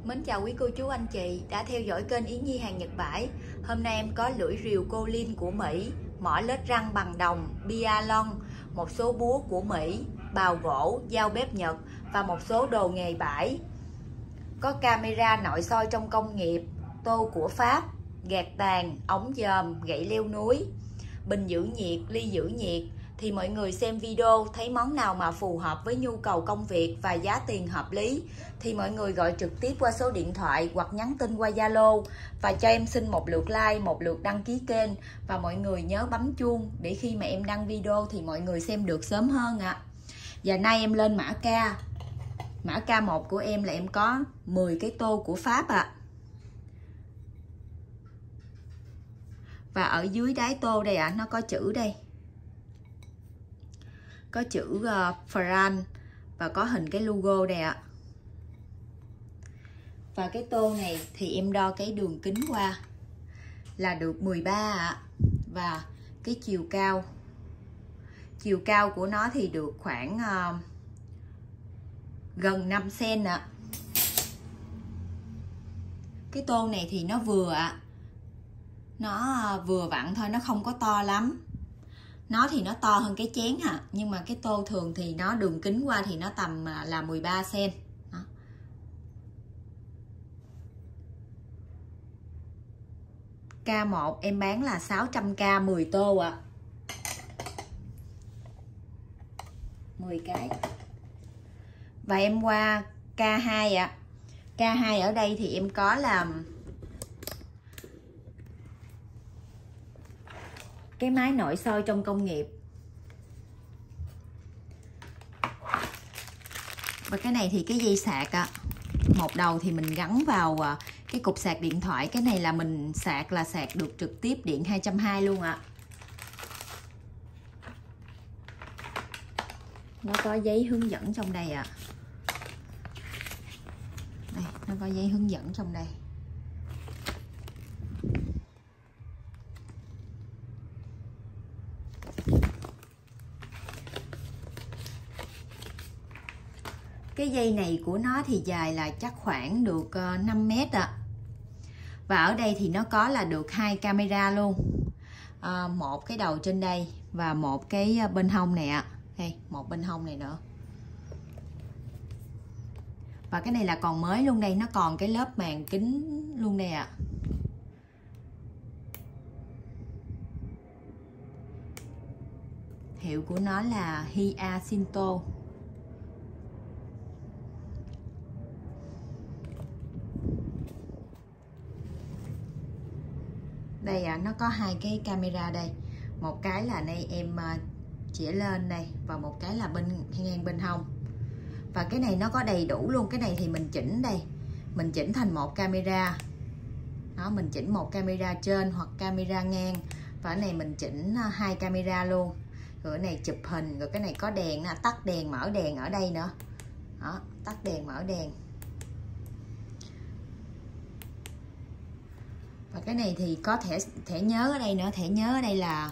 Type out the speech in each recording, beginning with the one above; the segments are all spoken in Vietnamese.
Mến chào quý cô chú anh chị đã theo dõi kênh Yến Nhi hàng Nhật Bãi. Hôm nay em có lưỡi rìu Collin của Mỹ, mỏ lết răng bằng đồng, bia lon, một số búa của Mỹ, bào gỗ, dao bếp Nhật và một số đồ nghề bãi. Có camera nội soi trong công nghiệp, tô của Pháp, gạt tàn, ống dòm, gậy leo núi, bình giữ nhiệt, ly giữ nhiệt. Thì mọi người xem video thấy món nào mà phù hợp với nhu cầu công việc và giá tiền hợp lý thì mọi người gọi trực tiếp qua số điện thoại hoặc nhắn tin qua Zalo và cho em xin một lượt like, một lượt đăng ký kênh, và mọi người nhớ bấm chuông để khi mà em đăng video thì mọi người xem được sớm hơn ạ. Và nay em lên mã K1 của em là em có 10 cái tô của Pháp ạ. Và ở dưới đáy tô đây ạ, nó có chữ đây, có chữ France và có hình cái logo đây ạ. Và cái tô này thì em đo cái đường kính qua là được 13 ạ. Và cái chiều cao của nó thì được khoảng gần 5 cm ạ. Cái tô này thì nó vừa ạ, nó vừa vặn thôi, nó không có to lắm. Nó thì nó to hơn cái chén hả, nhưng mà cái tô thường thì nó đường kính qua thì nó tầm là 13 cm. Đó. K1 em bán là 600k 10 tô ạ. 10 cái. Và em qua K2 ạ. K2 ở đây thì em có là cái máy nội soi trong công nghiệp. Và cái này thì cái dây sạc ạ. Một đầu thì mình gắn vào cái cục sạc điện thoại. Cái này là mình sạc là sạc được trực tiếp điện 220 luôn ạ. Nó có giấy hướng dẫn trong đây ạ. Đây, nó có giấy hướng dẫn trong đây. Cái dây này của nó thì dài là chắc khoảng được 5 mét ạ. Và ở đây thì nó có là được 2 camera luôn. Một cái đầu trên đây và một cái bên hông này ạ. Đây, một bên hông này nữa. Và cái này là còn mới luôn đây, nó còn cái lớp màng kính luôn đây ạ. Hiệu của nó là Hyacinto. Đây ạ, nó có 2 cái camera đây. Một cái là đây em chĩa lên đây và một cái là ngang bên hông. Và cái này nó có đầy đủ luôn. Cái này thì mình chỉnh đây, mình chỉnh thành một camera. Đó, mình chỉnh một camera trên hoặc camera ngang. Và cái này mình chỉnh 2 camera luôn. Rồi cái này chụp hình, rồi cái này có đèn, tắt đèn mở đèn ở đây nữa. Đó, tắt đèn mở đèn. Và cái này thì có thẻ nhớ ở đây nữa, thẻ nhớ ở đây là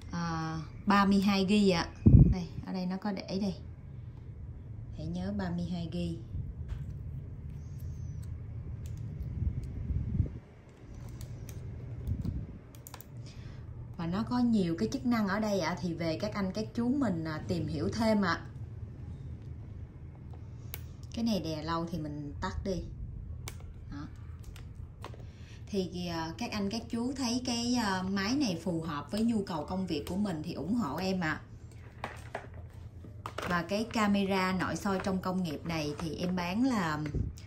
32GB ạ. Đây, ở đây nó có để đây. Thẻ nhớ 32GB. Và nó có nhiều cái chức năng ở đây ạ, thì về các anh các chú mình tìm hiểu thêm ạ. Cái này đè lâu thì mình tắt đi. Đó. Thì các anh các chú thấy cái máy này phù hợp với nhu cầu công việc của mình thì ủng hộ em ạ. Và cái camera nội soi trong công nghiệp này thì em bán là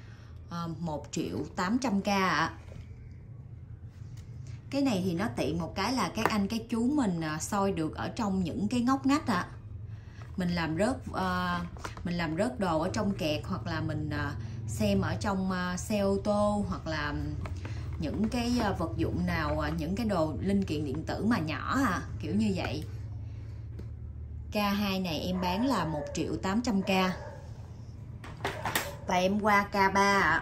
1.800.000 ạ. Cái này thì nó tiện một cái là các anh các chú mình soi được ở trong những cái ngóc ngách ạ. Mình làm rớt đồ ở trong kẹt, hoặc là mình xem ở trong xe ô tô, hoặc là những cái vật dụng nào, những cái đồ linh kiện điện tử mà nhỏ kiểu như vậy. K2 này em bán là 1.800.000. Và em qua K3 ạ.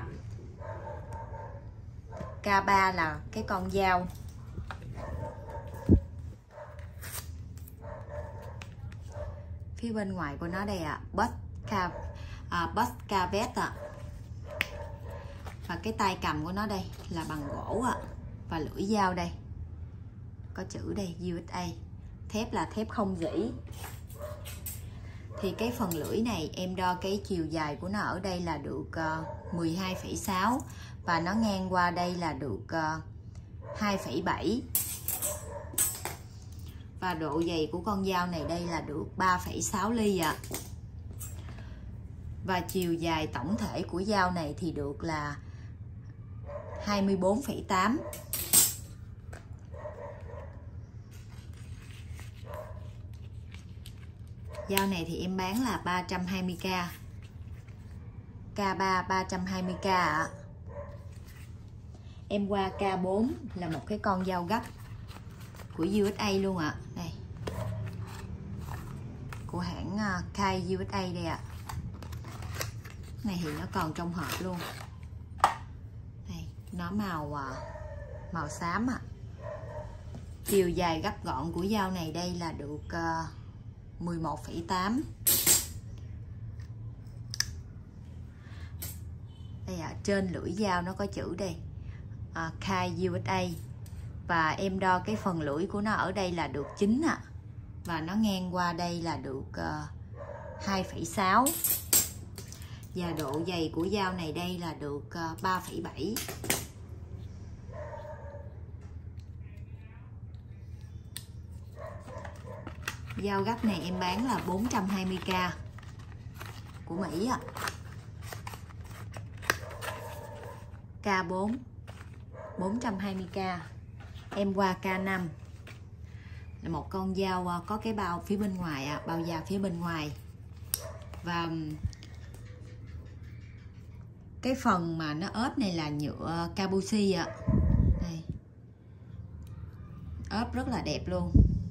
K3 là cái con dao. Phía bên ngoài của nó đây ạ, Buscavet ạ. Và cái tay cầm của nó đây là bằng gỗ ạ. Và lưỡi dao đây có chữ đây USA. Thép là thép không rỉ. Thì cái phần lưỡi này em đo cái chiều dài của nó ở đây là được 12,6 và nó ngang qua đây là được 2,7. Và độ dày của con dao này đây là được 3,6 ly ạ. Và chiều dài tổng thể của dao này thì được là 24,8. Dao này thì em bán là 320k. K3 320k ạ. Em qua K4 là một cái con dao gấp của USA luôn ạ. Đây. Của hãng Kai USA đây ạ. Này thì nó còn trong hộp luôn. Đây, nó màu xám ạ. Chiều dài gấp gọn của dao này đây là được 11,8. Đây ạ, trên lưỡi dao nó có chữ đây Kai USA. Và em đo cái phần lưỡi của nó ở đây là được 9 ạ. Và nó ngang qua đây là được 2,6. Và độ dày của dao này đây là được 3,7. Dao gấp này em bán là 420k của Mỹ ạ. K4 420k. Em qua K5 là một con dao có cái bao phía bên ngoài ạ, bao da phía bên ngoài. Và cái phần mà nó ốp này là nhựa Kabushi ạ. Đây. Ốp rất là đẹp luôn.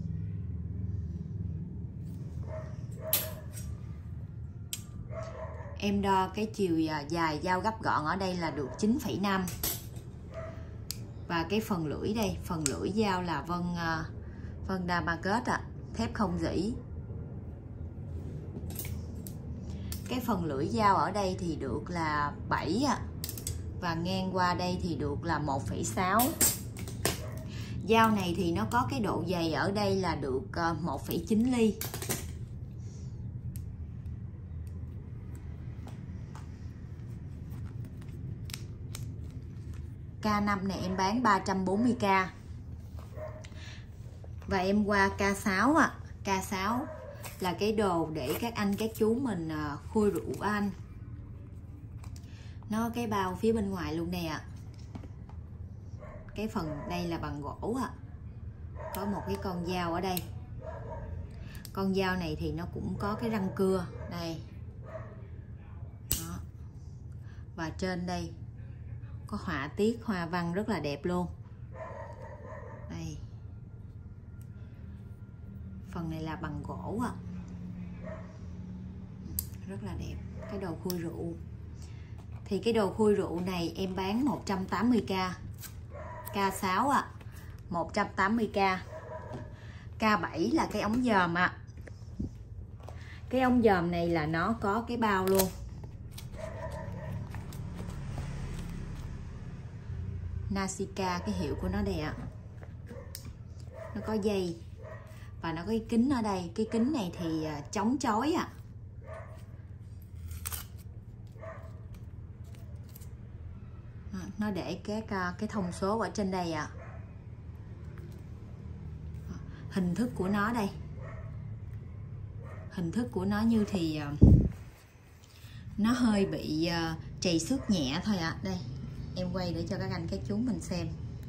Em đo cái chiều dài dao gấp gọn ở đây là được 9,5. Và cái phần lưỡi đây, phần lưỡi dao là vân Damascus ạ, thép không rỉ. Cái phần lưỡi dao ở đây thì được là 7 ạ. Và ngang qua đây thì được là 1,6. Dao này thì nó có cái độ dày ở đây là được 1,9 ly. K5 này em bán 340k. Và em qua K6 ạ. K6 là cái đồ để các anh các chú mình khui rượu anh. Nó cái bao phía bên ngoài luôn nè ạ. Cái phần đây là bằng gỗ ạ. Có một cái con dao ở đây. Con dao này thì nó cũng có cái răng cưa đây. Đó. Và trên đây có họa tiết hoa văn rất là đẹp luôn. Đây. Phần này là bằng gỗ ạ. Rất là đẹp. Cái đồ khui rượu. Thì cái đồ khui rượu này em bán 180k. K6 ạ. 180k. K7 là cái ống dòm ạ. Cái ống dòm này là nó có cái bao luôn. Nasica cái hiệu của nó đây ạ. Nó có dây và nó có cái kính ở đây. Cái kính này thì chống chói ạ. Nó để cái thông số ở trên đây ạ. Hình thức của nó đây. Hình thức của nó như thì nó hơi bị trầy xước nhẹ thôi ạ. Đây, em quay để cho các anh các chú mình xem.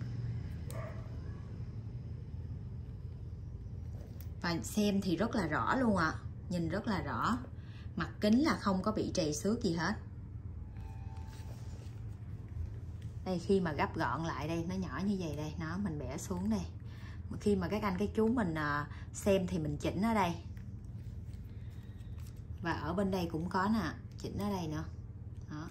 Và xem thì rất là rõ luôn ạ. Nhìn rất là rõ. Mặt kính là không có bị trầy xước gì hết. Đây, khi mà gấp gọn lại đây, nó nhỏ như vậy đây. Nó mình bẻ xuống đây. Khi mà các anh các chú mình xem thì mình chỉnh ở đây. Và ở bên đây cũng có nè. Chỉnh ở đây nữa. Đó.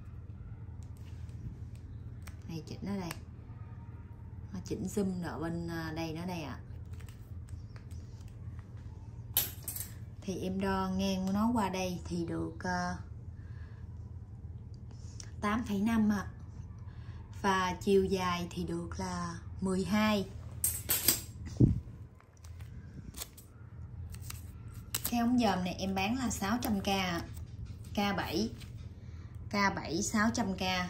Đây, chỉnh ở đây. Chỉnh zoom ở bên đây nữa đây ạ. Thì em đo ngang của nó qua đây thì được 8,5 ạ. Và chiều dài thì được là 12. Cái ống dòm này em bán là 600k, K7 600k.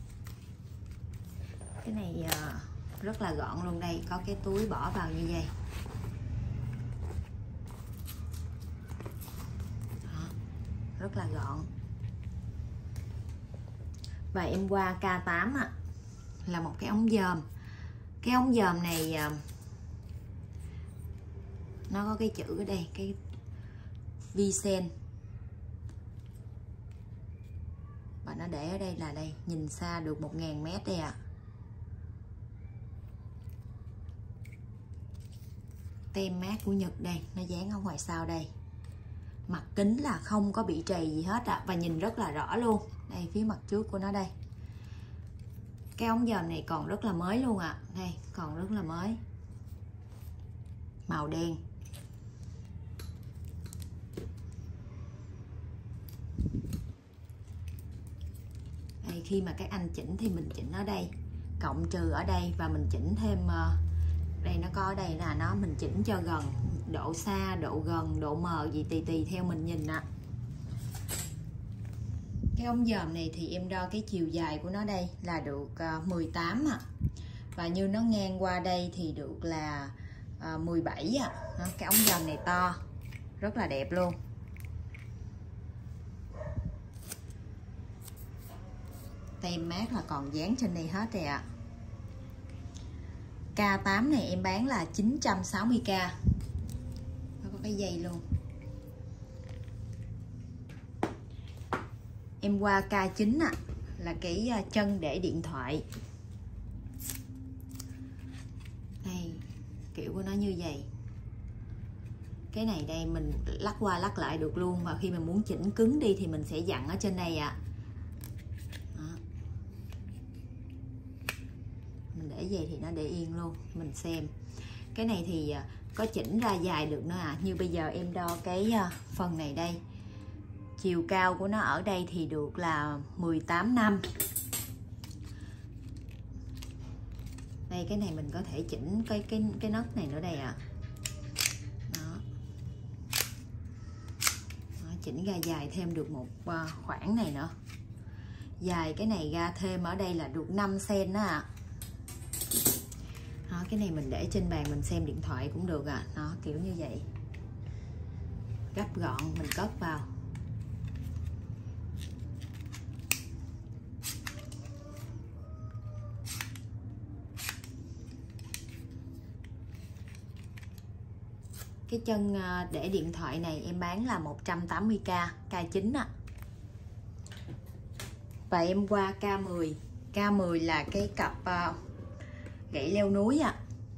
Cái này rất là gọn luôn, đây có cái túi bỏ vào như vậy. Đó, rất là gọn. Và em qua K8 là một cái ống dòm. Cái ống dòm này nó có cái chữ ở đây, cái Vicen, và nó để ở đây là đây, nhìn xa được 1000 mét đây ạ. Tem mát của Nhật đây, nó dán ở ngoài sau đây. Mặt kính là không có bị trầy gì hết ạ, và nhìn rất là rõ luôn. Đây phía mặt trước của nó đây. Cái ống dòm này còn rất là mới luôn ạ. Đây còn rất là mới, màu đen. Đây, khi mà các anh chỉnh thì mình chỉnh ở đây, cộng trừ ở đây, và mình chỉnh thêm đây, nó có ở đây là mình chỉnh cho gần, độ xa, độ gần, độ mờ gì tùy theo mình nhìn ạ. Cái ống dòm này thì em đo cái chiều dài của nó đây là được 18 ạ. Và như nó ngang qua đây thì được là 17 ạ. Cái ống dòm này to, rất là đẹp luôn. Tem mát là còn dán trên đây hết rồi ạ. K8 này em bán là 960k. Nó có cái dây luôn. Em qua K9 là cái chân để điện thoại. Đây, kiểu của nó như vậy. Cái này đây mình lắc qua lắc lại được luôn, và khi mình muốn chỉnh cứng đi thì mình sẽ dặn ở trên đây ạ. Mình để vậy thì nó để yên luôn, mình xem. Cái này thì có chỉnh ra dài được nữa ạ. Như bây giờ em đo cái phần này đây, chiều cao của nó ở đây thì được là 18 năm. Đây cái này mình có thể chỉnh cái nấc này nữa đây ạ. Đó. Đó, chỉnh ra dài thêm được một khoảng này nữa. Dài cái này ra thêm ở đây là được 5 cm đó ạ. Đó, cái này mình để trên bàn mình xem điện thoại cũng được ạ. Nó kiểu như vậy. Gấp gọn mình cất vào. Cái chân để điện thoại này em bán là 180k, K9 ạ. Và em qua K10. K10 là cái cặp gậy leo núi ạ.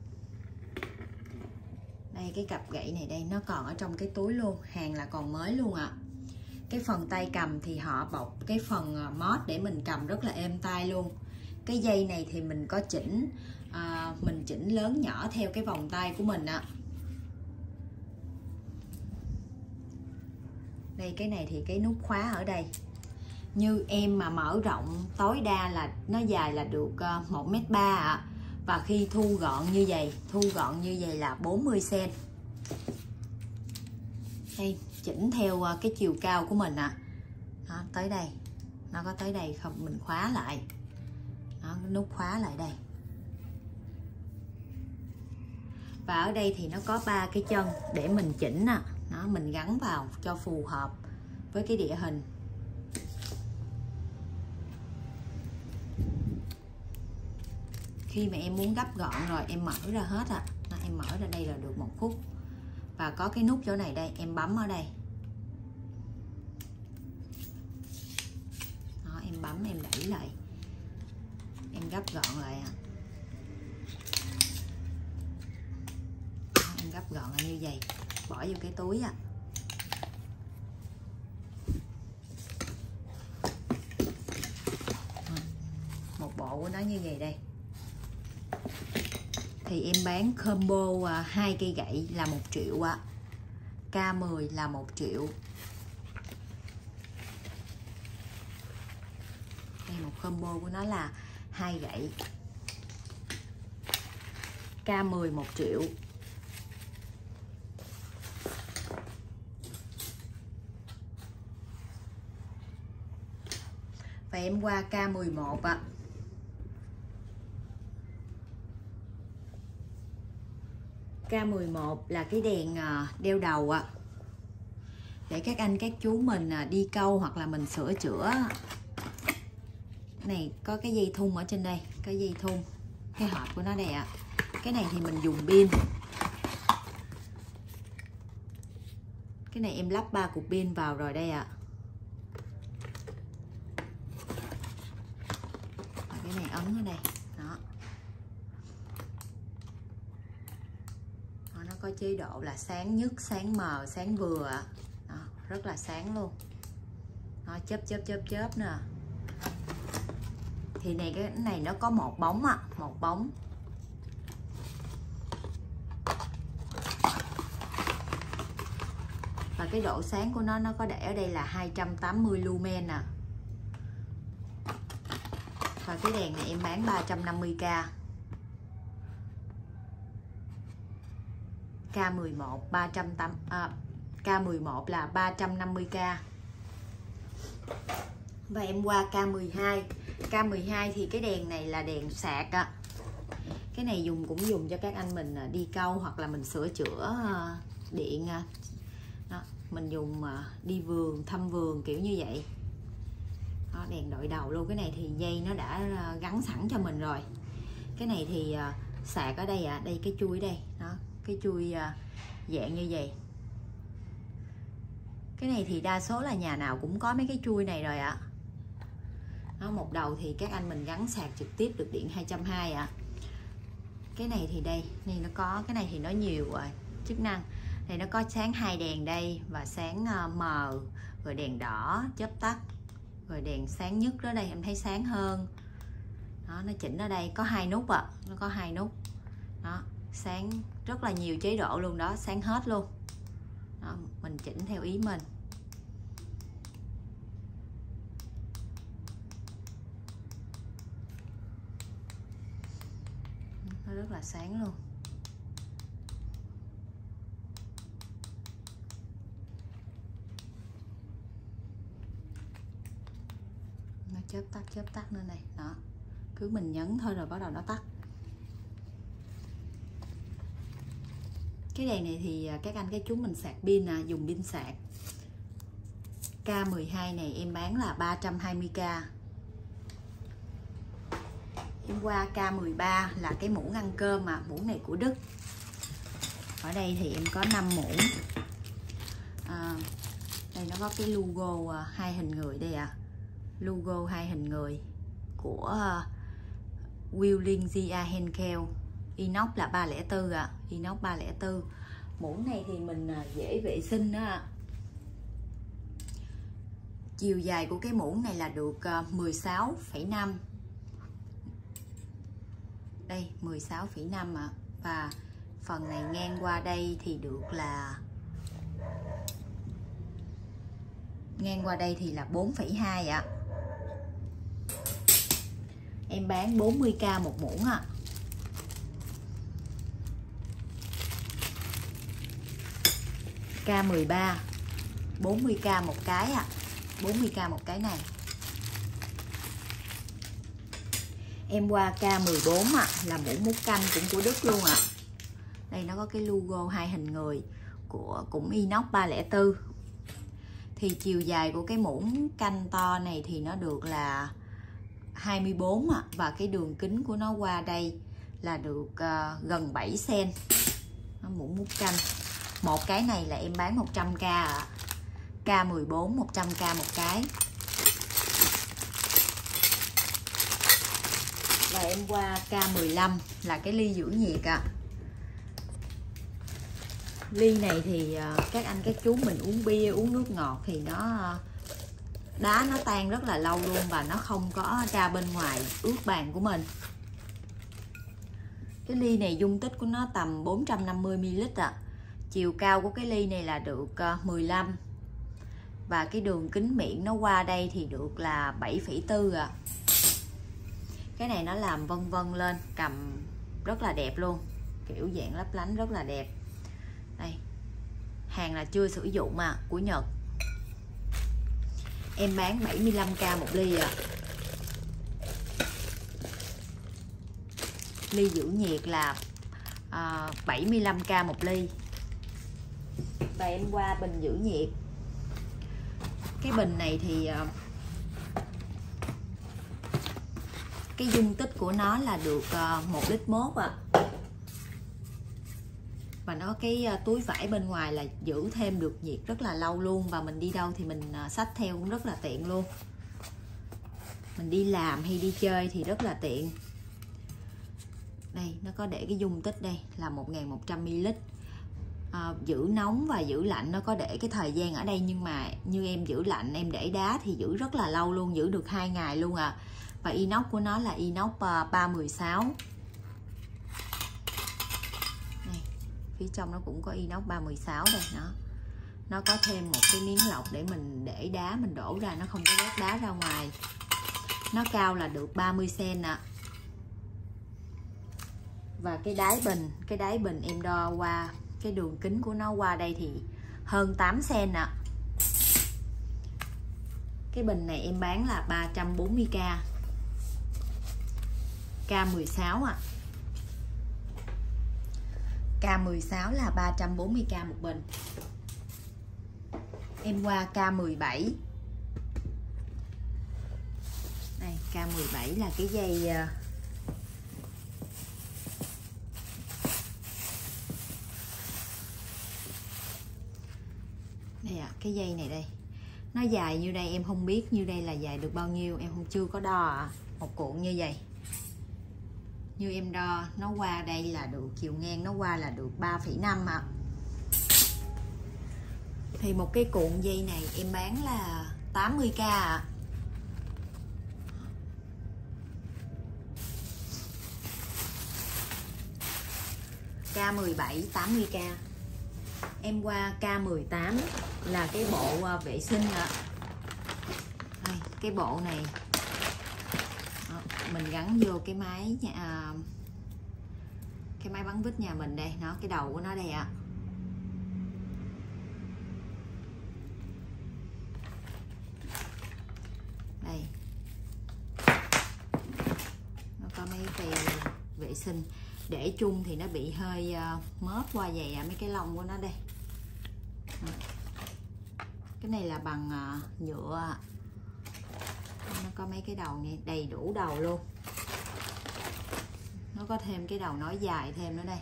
Đây cái cặp gậy này đây, nó còn ở trong cái túi luôn, hàng là còn mới luôn ạ. Cái phần tay cầm thì họ bọc cái phần mót để mình cầm rất là êm tay luôn. Cái dây này thì mình có chỉnh, mình chỉnh lớn nhỏ theo cái vòng tay của mình ạ. Đây cái này thì cái nút khóa ở đây. Như em mà mở rộng tối đa là nó dài là được 1m3 ạ. Và khi thu gọn như vậy là 40 cm. Đây chỉnh theo cái chiều cao của mình ạ. Đó, tới đây. Nó có tới đây không, mình khóa lại. Đó, cái nút khóa lại đây. Và ở đây thì nó có 3 cái chân để mình chỉnh nè. Nó mình gắn vào cho phù hợp với cái địa hình. Khi mà em muốn gấp gọn rồi em mở ra hết ạ. Em mở ra đây là được 1 phút. Và có cái nút chỗ này đây, em bấm ở đây. Đó, em bấm em đẩy lại. Em gấp gọn lại ạ. Đó, em gấp gọn lại như vậy. Bỏ vô cái túi ạ. Một bộ của nó như vậy đây. Thì em bán combo 2 cây gậy là 1 triệu ạ. K10 là 1 triệu. Đây một combo của nó là 2 gậy. K10 1 triệu. Và em qua K11 ạ. K11 là cái đèn đeo đầu ạ. Để các anh các chú mình đi câu hoặc là mình sửa chữa. Này có cái dây thun ở trên đây, cái dây thun, cái hộp của nó đây ạ. Cái này thì mình dùng pin. Cái này em lắp 3 cục pin vào rồi đây ạ. Và cái này ấn ở đây. Đó. Nó có chế độ là sáng nhất, sáng mờ, sáng vừa ạ. Đó, rất là sáng luôn. Nó chớp nè. Thì này cái này nó có một bóng ạ, một bóng. Và cái độ sáng của nó có để ở đây là 280 lumen nè. Và cái đèn này em bán 350k. K11 K11 là 350k. Và em qua K12. K12 thì cái đèn này là đèn sạc ạ. Cái này cũng dùng cho các anh mình đi câu hoặc là mình sửa chữa điện. Đó, mình dùng đi vườn, thăm vườn kiểu như vậy. Đó, đèn đội đầu luôn. Cái này thì dây nó đã gắn sẵn cho mình rồi. Cái này thì sạc ở đây ạ. Đây cái chui đây. Đó, cái chui dạng như vậy. Cái này thì đa số là nhà nào cũng có mấy cái chui này rồi ạ. Đó, một đầu thì các anh mình gắn sạc trực tiếp được điện 220 ạ. Cái này thì đây, nó có cái này thì nó nhiều rồi chức năng. Này nó có sáng 2 đèn đây và sáng mờ, rồi đèn đỏ chớp tắt, rồi đèn sáng nhất đó đây em thấy sáng hơn. Đó, nó chỉnh ở đây có 2 nút ạ, nó có 2 nút. Đó, sáng rất là nhiều chế độ luôn đó, sáng hết luôn. Đó, mình chỉnh theo ý mình. Nó rất là sáng luôn. Nó chớp tắt nữa này. Đó, cứ mình nhấn thôi rồi bắt đầu nó tắt. Cái đèn này thì các anh các chú mình sạc pin dùng pin sạc. K12 này em bán là 320k. Em qua K13 là cái muỗng ăn cơm muỗng này của Đức. Ở đây thì em có 5 muỗng. Đây nó có cái logo 2 hình người đây ạ. Logo 2 hình người của Willing Gia Henkel. Inox là 304 ạ. Inox 304. Muỗng này thì mình dễ vệ sinh đó ạ. Chiều dài của cái muỗng này là được 16,5. Đây 16,5 ạ. Và phần này ngang qua đây thì được là ngang qua đây thì là 4,2 ạ. Em bán 40k một muỗng ạ. K13 40k một cái ạ. 40k một cái này. Em qua K14 là muỗng múc canh cũng của Đức luôn ạ. Đây nó có cái logo 2 hình người của cũng Inox 304. Thì chiều dài của cái muỗng canh to này thì nó được là 24 và cái đường kính của nó qua đây là được gần 7 cm. Nó muỗng múc canh. Một cái này là em bán 100k ạ. K14 100k một cái. Và em qua K15 là cái ly giữ nhiệt ạ. Ly này thì các anh các chú mình uống bia, uống nước ngọt thì đá nó tan rất là lâu luôn và nó không có ra bên ngoài ướt bàn của mình. Cái ly này dung tích của nó tầm 450ml ạ. Chiều cao của cái ly này là được 15. Và cái đường kính miệng nó qua đây thì được là 7,4 ạ. Cái này nó làm vân vân lên, cầm rất là đẹp luôn, kiểu dạng lấp lánh rất là đẹp. Đây, hàng là chưa sử dụng mà, của Nhật. Em bán 75k một ly à. Ly giữ nhiệt là 75k một ly. Và em qua bình giữ nhiệt. Cái bình này thì cái dung tích của nó là được 1 lít mốt à. Và nó cái túi vải bên ngoài là giữ thêm được nhiệt rất là lâu luôn. Và mình đi đâu thì mình xách theo cũng rất là tiện luôn. Mình đi làm hay đi chơi thì rất là tiện. Đây, nó có để cái dung tích đây là 1100ml. Giữ nóng và giữ lạnh nó có để cái thời gian ở đây. Nhưng mà như em giữ lạnh, em để đá thì giữ rất là lâu luôn, giữ được 2 ngày luôn à. Và inox của nó là inox 316. Đây, phía trong nó cũng có inox 316 đây. Nó có thêm một cái miếng lọc để mình để đá, mình đổ ra nó không có rớt đá ra ngoài. Nó cao là được 30 cm ạ. Và cái đáy bình em đo qua cái đường kính của nó qua đây thì hơn 8 cm ạ. Cái bình này em bán là 340k. K16 ạ. K16 là 340k một bình. Em qua K17. Đây, K17 là cái dây đây ạ, cái dây này đây. Nó dài như đây em không biết như đây là dài được bao nhiêu, em chưa có đo ạ. Một cuộn như vậy. Như em đo nó qua đây là được, chiều ngang nó qua là được 3,5 ạ. Thì một cái cuộn dây này em bán là 80k ạ. K17 80k. Em qua K18 là cái bộ vệ sinh ạ. Đây, cái bộ này mình gắn vô cái máy bắn vít nhà mình đây, cái đầu của nó đây ạ. Đây, nó có mấy cây vệ sinh. Để chung thì nó bị hơi móp qua vậy ạ, mấy cái lông của nó đây. Cái này là bằng nhựa. Nó có mấy cái đầu này, đầy đủ đầu luôn. Nó có thêm cái đầu nối dài thêm nữa đây.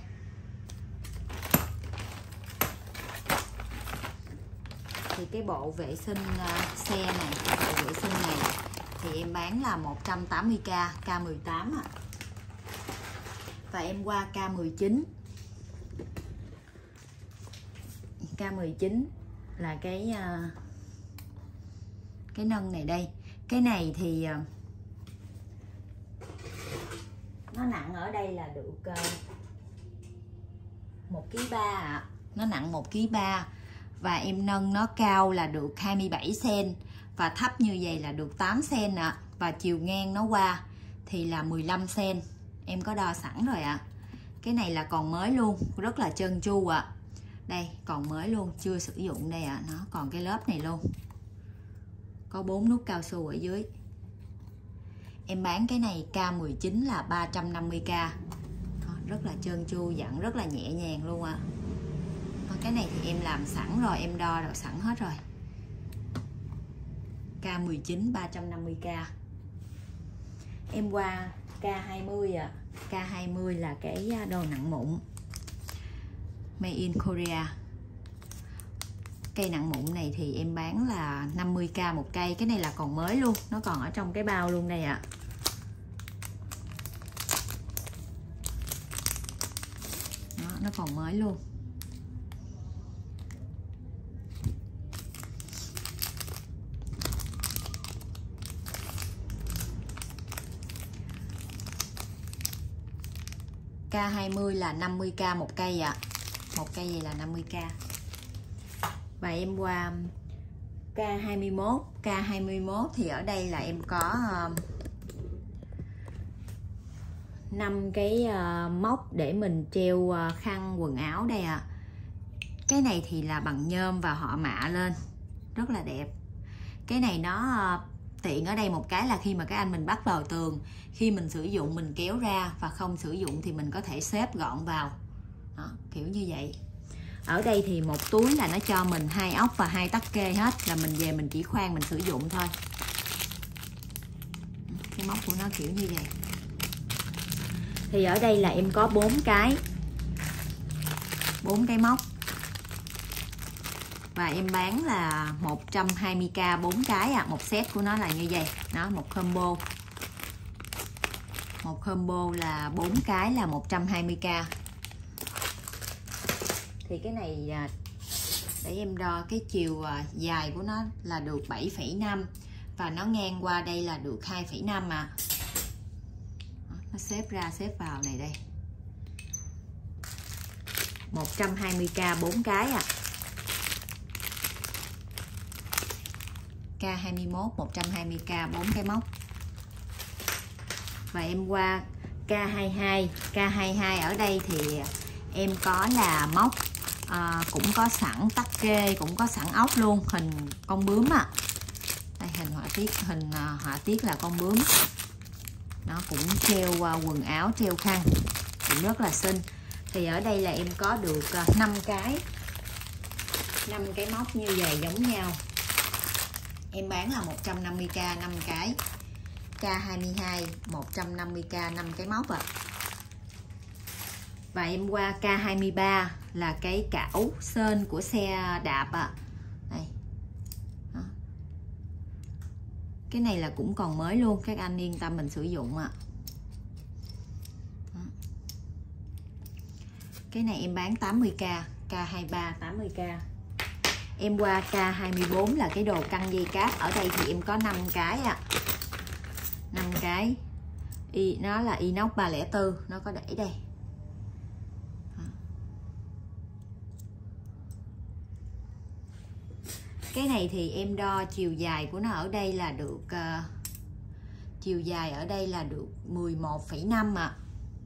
Thì cái bộ vệ sinh xe này, bộ vệ sinh này thì em bán là 180k, K18 ạ. Và em qua K19. K19 là cái nâng này đây. Cái này thì nó nặng ở đây là được 1,3 kg ạ. Nó nặng 1,3 kg. Và em nâng nó cao là được 27 cm. Và thấp như vậy là được 8 cm ạ. Và chiều ngang nó qua thì là 15 cm. Em có đo sẵn rồi ạ. Cái này là còn mới luôn, rất là trơn tru ạ. Đây, còn mới luôn, chưa sử dụng đây ạ. Nó còn cái lớp này luôn. Có 4 nút cao su ở dưới. Em bán cái này K19 là 350k. Rất là trơn tru, dặn rất là nhẹ nhàng luôn ạ. Cái này thì em làm sẵn rồi, em đo rồi sẵn hết rồi. K19 350k. Em qua K20 ạ. K20 là cái đồ nặng mụn Made in Korea. Cây nặng mụn này thì em bán là 50k một cây. Cái này là còn mới luôn, nó còn ở trong cái bao luôn đây ạ. Nó còn mới luôn. K20 là 50k một cây ạ. Một cây này là 50k. Và em qua K21. K21 thì ở đây là em có 5 cái móc để mình treo khăn quần áo đây ạ. Cái này thì là bằng nhôm và họ mạ lên rất là đẹp. Cái này nó tiện ở đây một cái là khi mà các anh mình bắt vào tường, khi mình sử dụng mình kéo ra, và không sử dụng thì mình có thể xếp gọn vào. Đó, kiểu như vậy. Ở đây thì một túi là nó cho mình 2 ốc và 2 tắc kê hết, là mình về mình chỉ khoan mình sử dụng thôi. Cái móc của nó kiểu như vậy. Thì ở đây là em có 4 cái móc, và em bán là 120k 4 cái ạ. Một set của nó là như vậy. Đó, một combo là 4 cái là 120k. Thì cái này để em đo cái chiều dài của nó là được 7,5 và nó ngang qua đây là được 2,5 à. Nó xếp ra xếp vào này đây. 120k 4 cái à. K21 120k 4 cái móc. Và em qua K22. K22 ở đây thì em có là móc cũng có sẵn tắc kê, cũng có sẵn ốc luôn, hình con bướm à. Đây hình họa tiết là con bướm. Nó cũng treo quần áo, treo khăn, cũng rất là xinh. Thì ở đây là em có được 5 cái móc như vậy giống nhau. Em bán là 150k 5 cái. K22 150k 5 cái móc ạ. Và em qua K23 là cái cảo sên của xe đạp ạ. Đây. Đó. Cái này là cũng còn mới luôn, các anh yên tâm mình sử dụng ạ. Cái này em bán 80k, K23 80k. Em qua K24 là cái đồ căng dây cáp. Ở đây thì em có 5 cái ạ. 5 cái. Nó là inox 304, nó có để đây. Cái này thì em đo chiều dài của nó ở đây là được chiều dài ở đây là được 11,5 ạ.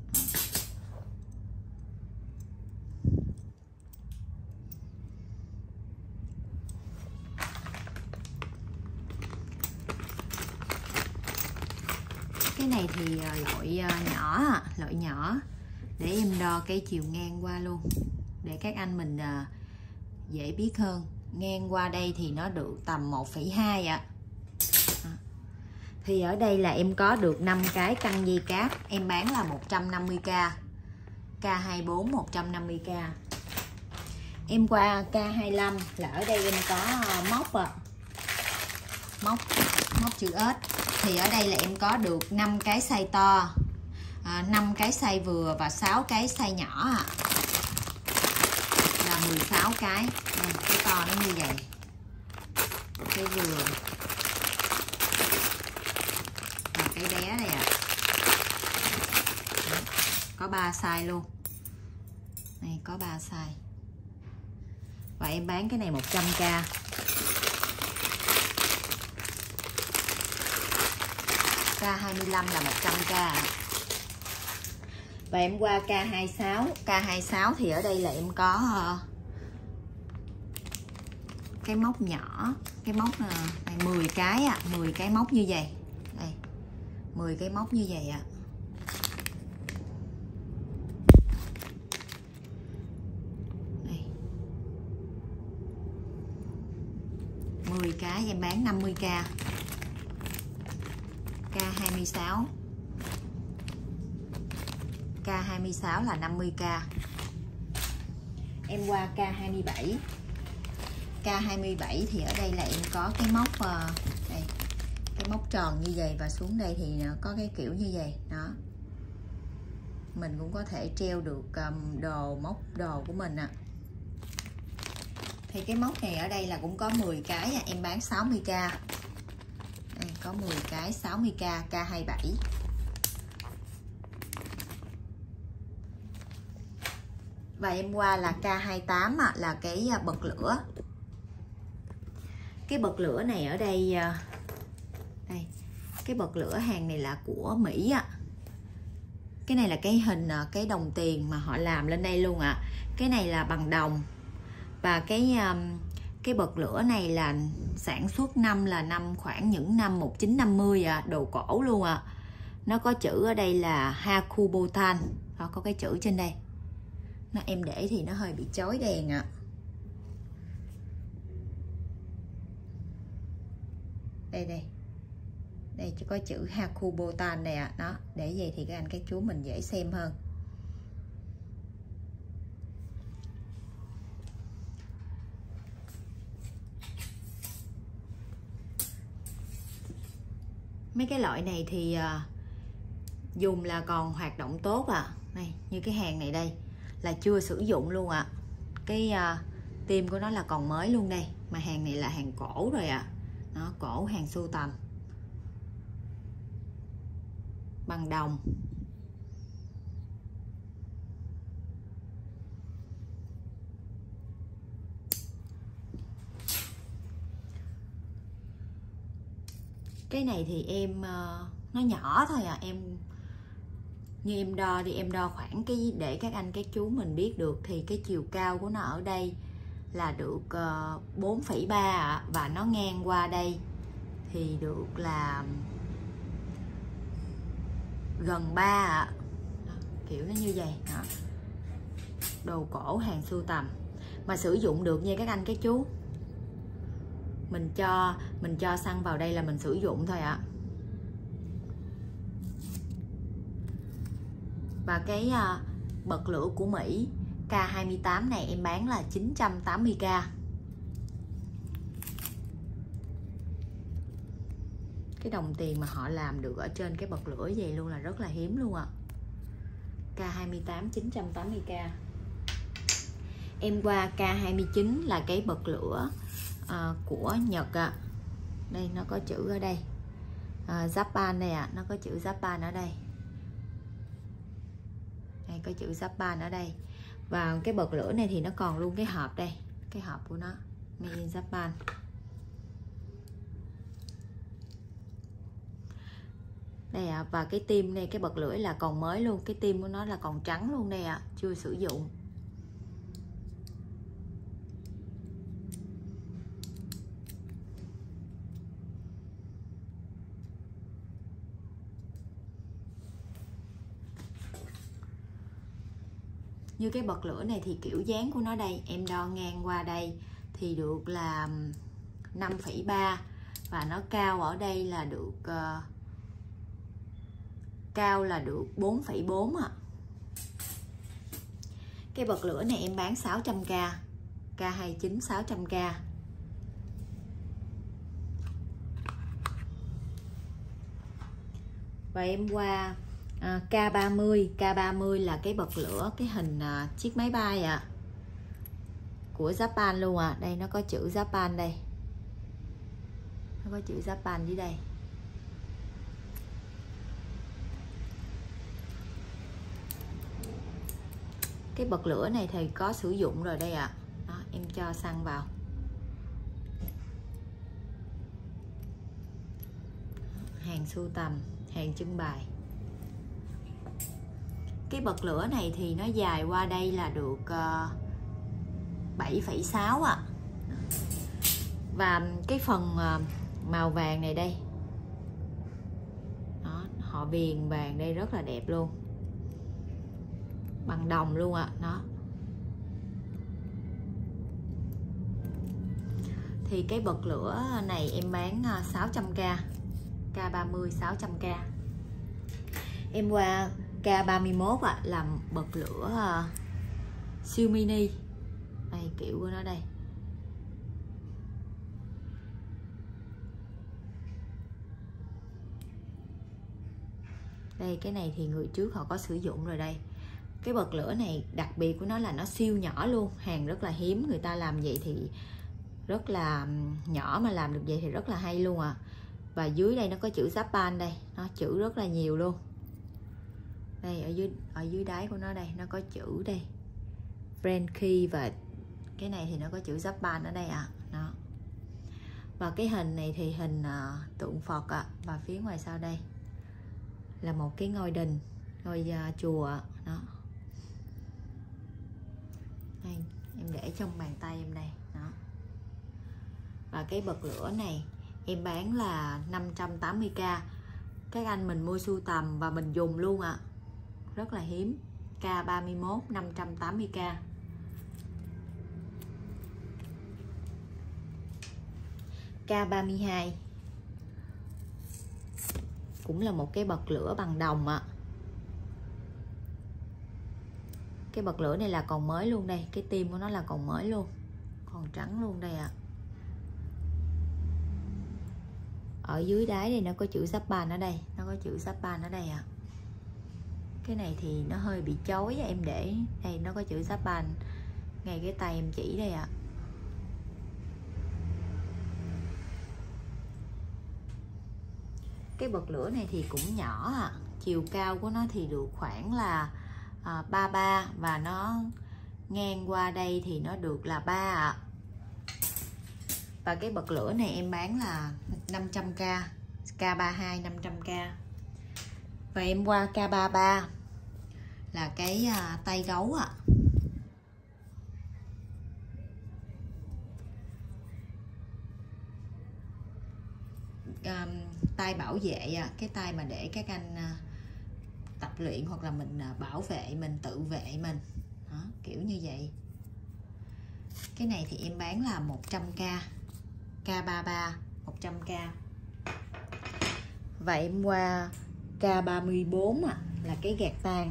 Cái này thì loại nhỏ để em đo cái chiều ngang qua luôn để các anh mình dễ biết hơn. Ngang qua đây thì nó được tầm 1,2 ạ. Thì ở đây là em có được 5 cái căng dây cáp, em bán là 150k. K24 150k. Em qua K25 là ở đây em có móc ạ. Móc chữ S. Thì ở đây là em có được 5 cái size to, 5 cái size vừa và 6 cái size nhỏ ạ. Là 16 cái. Đây, cái to nó như vậy. Cái vừa và cái bé này ạ. Có 3 size luôn. Này có 3 size. Và em bán cái này 100k. K25 là 100k. Và em qua K26. K26 thì ở đây là em có cái móc nhỏ, cái móc này 10 cái ạ, 10 cái móc như vậy. Đây. 10 cái móc như vậy ạ. Đây. 10 cái em bán 50k. K26. K26 là 50k. Em qua K27. K27 thì ở đây là em có cái móc đây, cái móc tròn như vậy và xuống đây thì nó có cái kiểu như vậy đó. Mình cũng có thể treo được móc đồ của mình ạ. Thì cái móc này ở đây là cũng có 10 cái, em bán 60k. Đây, có 10 cái 60k. K27. Và em qua là K28 là cái bật lửa. Cái bật lửa này ở đây, đây cái bật lửa hàng này là của Mỹ ạ. Cái này là cái hình cái đồng tiền mà họ làm lên đây luôn ạ. Cái này là bằng đồng. Và cái bật lửa này là sản xuất năm là năm khoảng những năm 1950 ạ, đồ cổ luôn ạ. Nó có chữ ở đây là Hakubotan. Đó, có cái chữ trên đây. Em để thì nó hơi bị chói đèn ạ. Đây chỉ có chữ Hakubotan này ạ. Đó, để vậy thì các anh các chú mình dễ xem hơn. Mấy cái loại này thì dùng là còn hoạt động tốt ạ. Này, như cái hàng này đây là chưa sử dụng luôn ạ. Cái tim của nó là còn mới luôn đây. Mà hàng này là hàng cổ rồi ạ. Nó cổ hàng sưu tầm. Bằng đồng. Cái này thì em nó nhỏ thôi à, như em đo đi, em đo khoảng cái để các anh các chú mình biết được thì cái chiều cao của nó ở đây là được 4,3 ạ, và nó ngang qua đây thì được là gần 3 ạ. Kiểu nó như vậy đó. Đồ cổ hàng sưu tầm mà sử dụng được nha các anh các chú. Mình cho xăng vào đây là mình sử dụng thôi ạ. Và cái bật lửa của Mỹ K28 này em bán là 980k. Cái đồng tiền mà họ làm được ở trên cái bật lửa vậy luôn là rất là hiếm luôn ạ. K28 980k. Em qua K29 là cái bật lửa của Nhật ạ. Đây nó có chữ ở đây Japan đây ạ. Nó có chữ Japan ở đây. Đây có chữ Japan ở đây. Và cái bật lửa này thì nó còn luôn cái hộp đây. Cái hộp của nó Made in Japan. Đây ạ. Và cái tim này, cái bật lửa là còn mới luôn. Cái tim của nó là còn trắng luôn đây ạ. Chưa sử dụng. Như cái bật lửa này thì kiểu dáng của nó đây, em đo ngang qua đây thì được là 5,3 và nó cao ở đây là được cao là được 4,4 ạ. Cái bật lửa này em bán 600k. K29 600k. Và em qua K30. K30 là cái bật lửa cái hình chiếc máy bay ạ. Của Japan luôn ạ. Đây nó có chữ Japan đây. Nó có chữ Japan dưới đây. Cái bật lửa này thì có sử dụng rồi đây ạ. Đó, em cho xăng vào. Hàng sưu tầm, hàng trưng bày. Cái bật lửa này thì nó dài qua đây là được 7,6 ạ. Và cái phần màu vàng này đây. Đó, họ viền vàng đây rất là đẹp luôn. Bằng đồng luôn ạ. Đó. Thì cái bật lửa này em bán 600k. K30 600k. Em qua K31 ạ, làm bật lửa siêu mini. Đây kiểu của nó đây. Đây cái này thì người trước họ có sử dụng rồi đây. Cái bật lửa này đặc biệt của nó là nó siêu nhỏ luôn, hàng rất là hiếm, người ta làm vậy thì rất là nhỏ mà làm được vậy thì rất là hay luôn ạ. Và dưới đây nó có chữ Japan đây, nó chữ rất là nhiều luôn. Đây ở dưới đáy của nó đây nó có chữ đây Frankie, và cái này thì nó có chữ Japan ở đây ạ. Đó. Và cái hình này thì hình tượng Phật ạ. Và phía ngoài sau đây là một cái ngôi đình ngôi chùa đó. Đây, em để trong bàn tay em đây đó. Và cái bật lửa này em bán là 580k. Các anh mình mua sưu tầm và mình dùng luôn ạ. Rất là hiếm. K31 580k. K32 cũng là một cái bật lửa bằng đồng ạ. Cái bật lửa này là còn mới luôn đây. Cái tim của nó là còn mới luôn. Còn trắng luôn đây ạ. Ở dưới đáy đây nó có chữ Japan ở đây. Nó có chữ Japan ở đây ạ. Cái này thì nó hơi bị chói. Em để đây nó có chữ Japan ngay cái tay em chỉ đây ạ. Cái bật lửa này thì cũng nhỏ ạ. Chiều cao của nó thì được khoảng là 33 và nó ngang qua đây thì nó được là 3 ạ. Và cái bật lửa này em bán là 500k, K32 500k. Và em qua K33 là cái tay gấu ạ. Tay bảo vệ, cái tay mà để các anh tập luyện hoặc là mình bảo vệ mình, tự vệ mình đó, kiểu như vậy. Cái này thì em bán là 100k, K33 100k. Và em qua K34 là cái gạt tàn.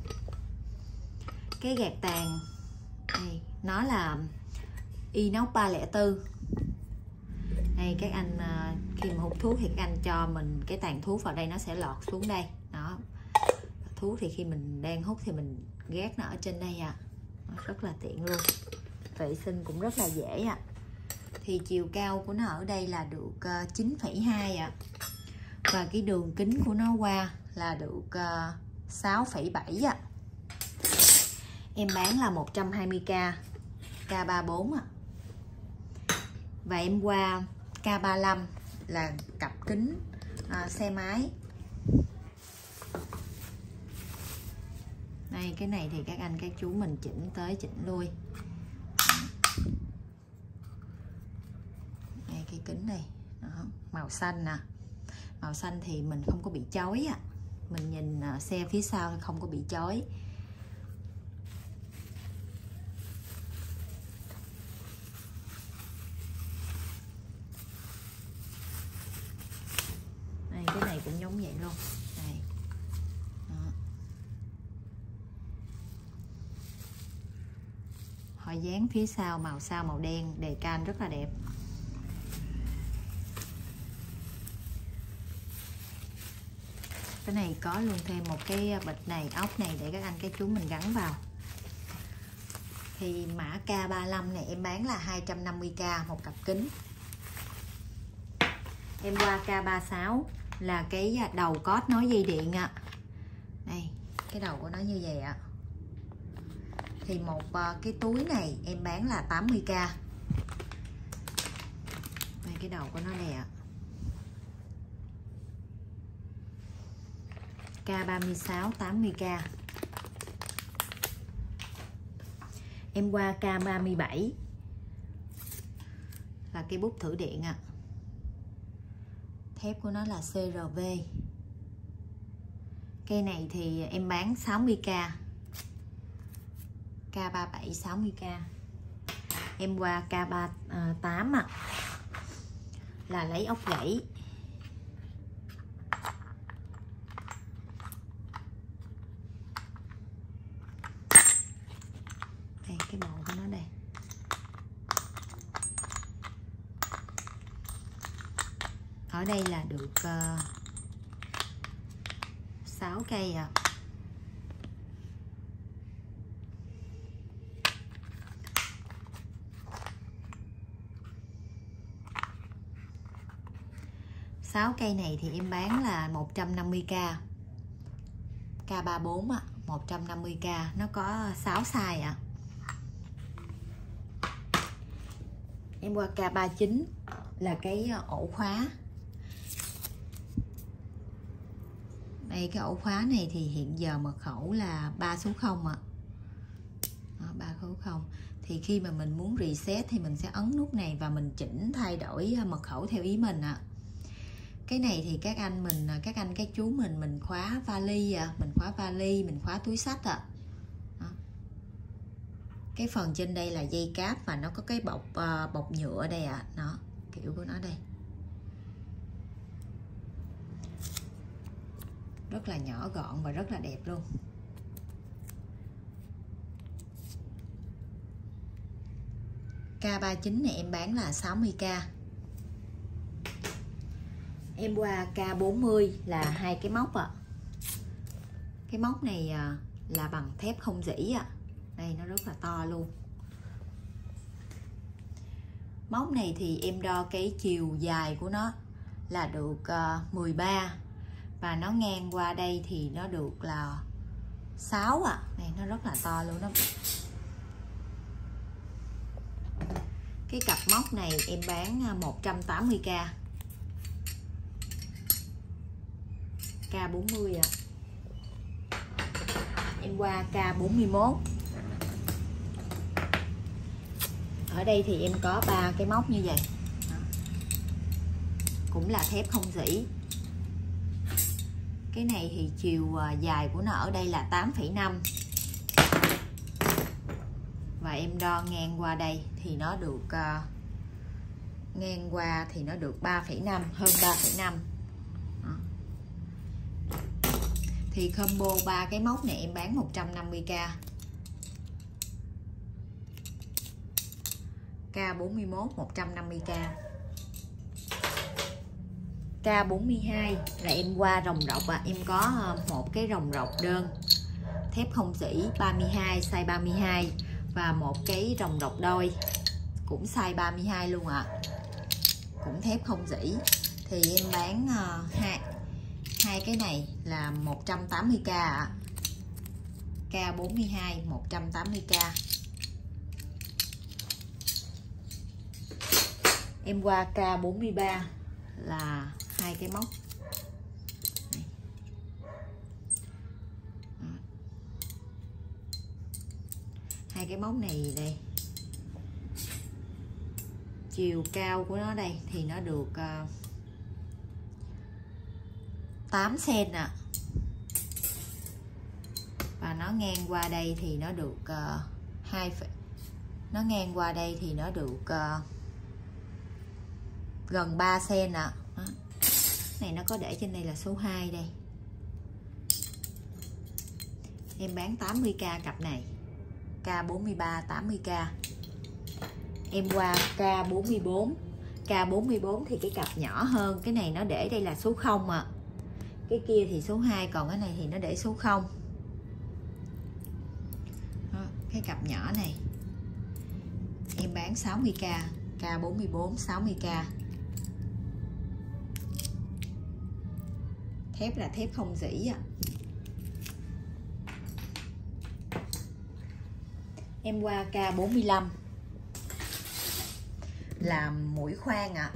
Cái gạt tàn này nó là inox 304. Đây các anh khi mà hút thuốc thì các anh cho mình cái tàn thuốc vào đây, nó sẽ lọt xuống đây đó. Thuốc thì khi mình đang hút thì mình gác nó ở trên đây ạ. Rất là tiện luôn, vệ sinh cũng rất là dễ ạ. Thì chiều cao của nó ở đây là được 9,2 ạ. Và cái đường kính của nó qua là được 6,7 ạ. Em bán là 120k, K34 ạ. Và em qua K35 là cặp kính xe máy. Đây, cái này thì các anh các chú mình chỉnh tới chỉnh lui. Đây cái kính này đó, màu xanh nè. Màu xanh thì mình không có bị chói ạ. Mình nhìn xe phía sau không có bị chói. Đây, cái này cũng giống vậy luôn. Đây. Đó. Họ dán phía sau màu đen, đề can rất là đẹp. Cái này có luôn thêm một cái bịch này, ốc này để các anh các chú mình gắn vào. Thì mã K35 này em bán là 250k một cặp kính. Em qua K36 là cái đầu cót nối dây điện ạ. Đây, cái đầu của nó như vậy ạ. Thì một cái túi này em bán là 80k. Đây cái đầu của nó này ạ. K36 80k. Em qua K37 là cái bút thử điện ạ. Thép của nó là CRV. Cây này thì em bán 60k, K37 60k. Em qua K38 là lấy ốc gãy. Đây cái bộ của nó đây. Ở đây là được 6 cây ạ. Sáu cây này thì em bán là 150k. K34 ạ, 150k, nó có 6 size ạ. Em qua K39 là cái ổ khóa. Đây Đây cái ổ khóa này thì hiện giờ mật khẩu là 3 số 0 ạ. 3 số 0. Thì khi mà mình muốn reset thì mình sẽ ấn nút này và mình chỉnh thay đổi mật khẩu theo ý mình ạ. Cái này thì các anh các chú mình khóa vali mình khóa vali, mình khóa túi xách ạ. Cái phần trên đây là dây cáp và nó có cái bọc nhựa đây ạ. Nó kiểu của nó đây. Rất là nhỏ gọn và rất là đẹp luôn. K39 này em bán là 60k. Em qua K40 là 2 cái móc ạ. Cái móc này là bằng thép không rỉ ạ. Đây nó rất là to luôn. Móc này thì em đo cái chiều dài của nó là được 13 và nó ngang qua đây thì nó được là 6 ạ. Này nó rất là to luôn đó. Cái cặp móc này em bán 180k. K40 ạ. Em qua K41. Ở đây thì em có 3 cái móc như vậy. Cũng là thép không rỉ. Cái này thì chiều dài của nó ở đây là 8,5. Và em đo ngang qua đây thì nó được ngang qua thì nó được 3,5, hơn 3,5. Thì combo 3 cái móc này em bán 150k. K41 150k. K42 là em qua rồng rọc em có một cái rồng rọc đơn thép không rỉ 32 size 32 và một cái rồng rọc đôi cũng size 32 luôn ạ. Cũng thép không rỉ. Thì em bán hai cái này là 180k ạ. K42 180k. Em qua K43 là 2 cái móc. Hai cái móc này đây. Chiều cao của nó đây thì nó được 8 cm ạ. Và nó ngang qua đây thì nó được nó ngang qua đây thì nó được gần 3 cm ạ. Này nó có để trên đây là số 2 đây. Em bán 80k cặp này. K43 80k. Em qua K44. K44 thì cái cặp nhỏ hơn. Cái này nó để đây là số 0 ạ. Cái kia thì số 2, còn cái này thì nó để số 0. Đó, cái cặp nhỏ này em bán 60k. K44 60k. Thép là thép không rỉ ạ. Em qua K45 là mũi khoan ạ.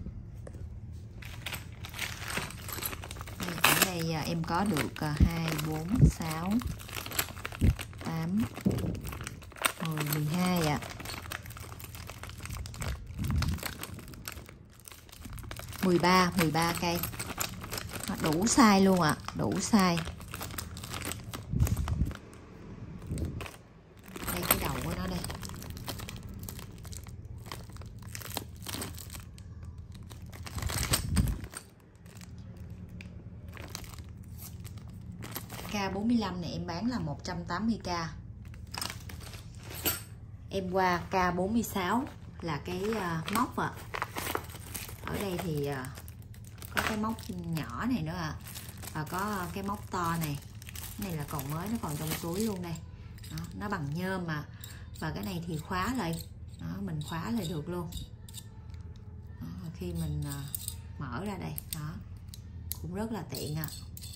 Ở đây em có được 2, 4, 6, 8, 10, 12 ạ. 13 cây. Đủ size luôn ạ. Đủ size. Đây cái đầu của nó đây. K45 này em bán là 180k. Em qua K46 là cái móc ạ. Ở đây thì có cái móc nhỏ này nữa ạ. Và có cái móc to này. Cái này là còn mới, nó còn trong túi luôn đây. Đó, nó bằng nhôm mà. Và cái này thì khóa lại. Đó, mình khóa lại được luôn. Đó, khi mình mở ra đây. Đó, cũng rất là tiện ạ.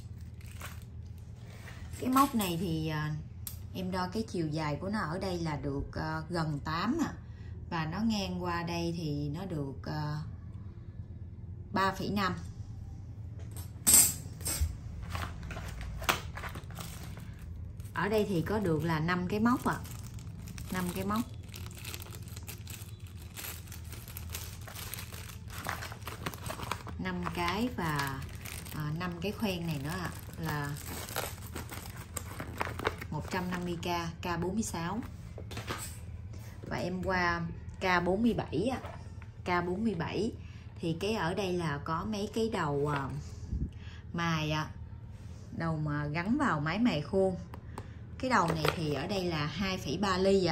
Cái móc này thì em đo cái chiều dài của nó ở đây là được gần 8 ạ. Và nó ngang qua đây thì nó được 3,5. Ở đây thì có được là 5 cái móc 5 cái móc. Năm cái và 5 cái khoen này nữa là 150k, K46. Và em qua K47 K47 thì cái ở đây là có mấy cái đầu mài đầu mà gắn vào máy mài khuôn. Cái đầu này thì ở đây là 2,3 ly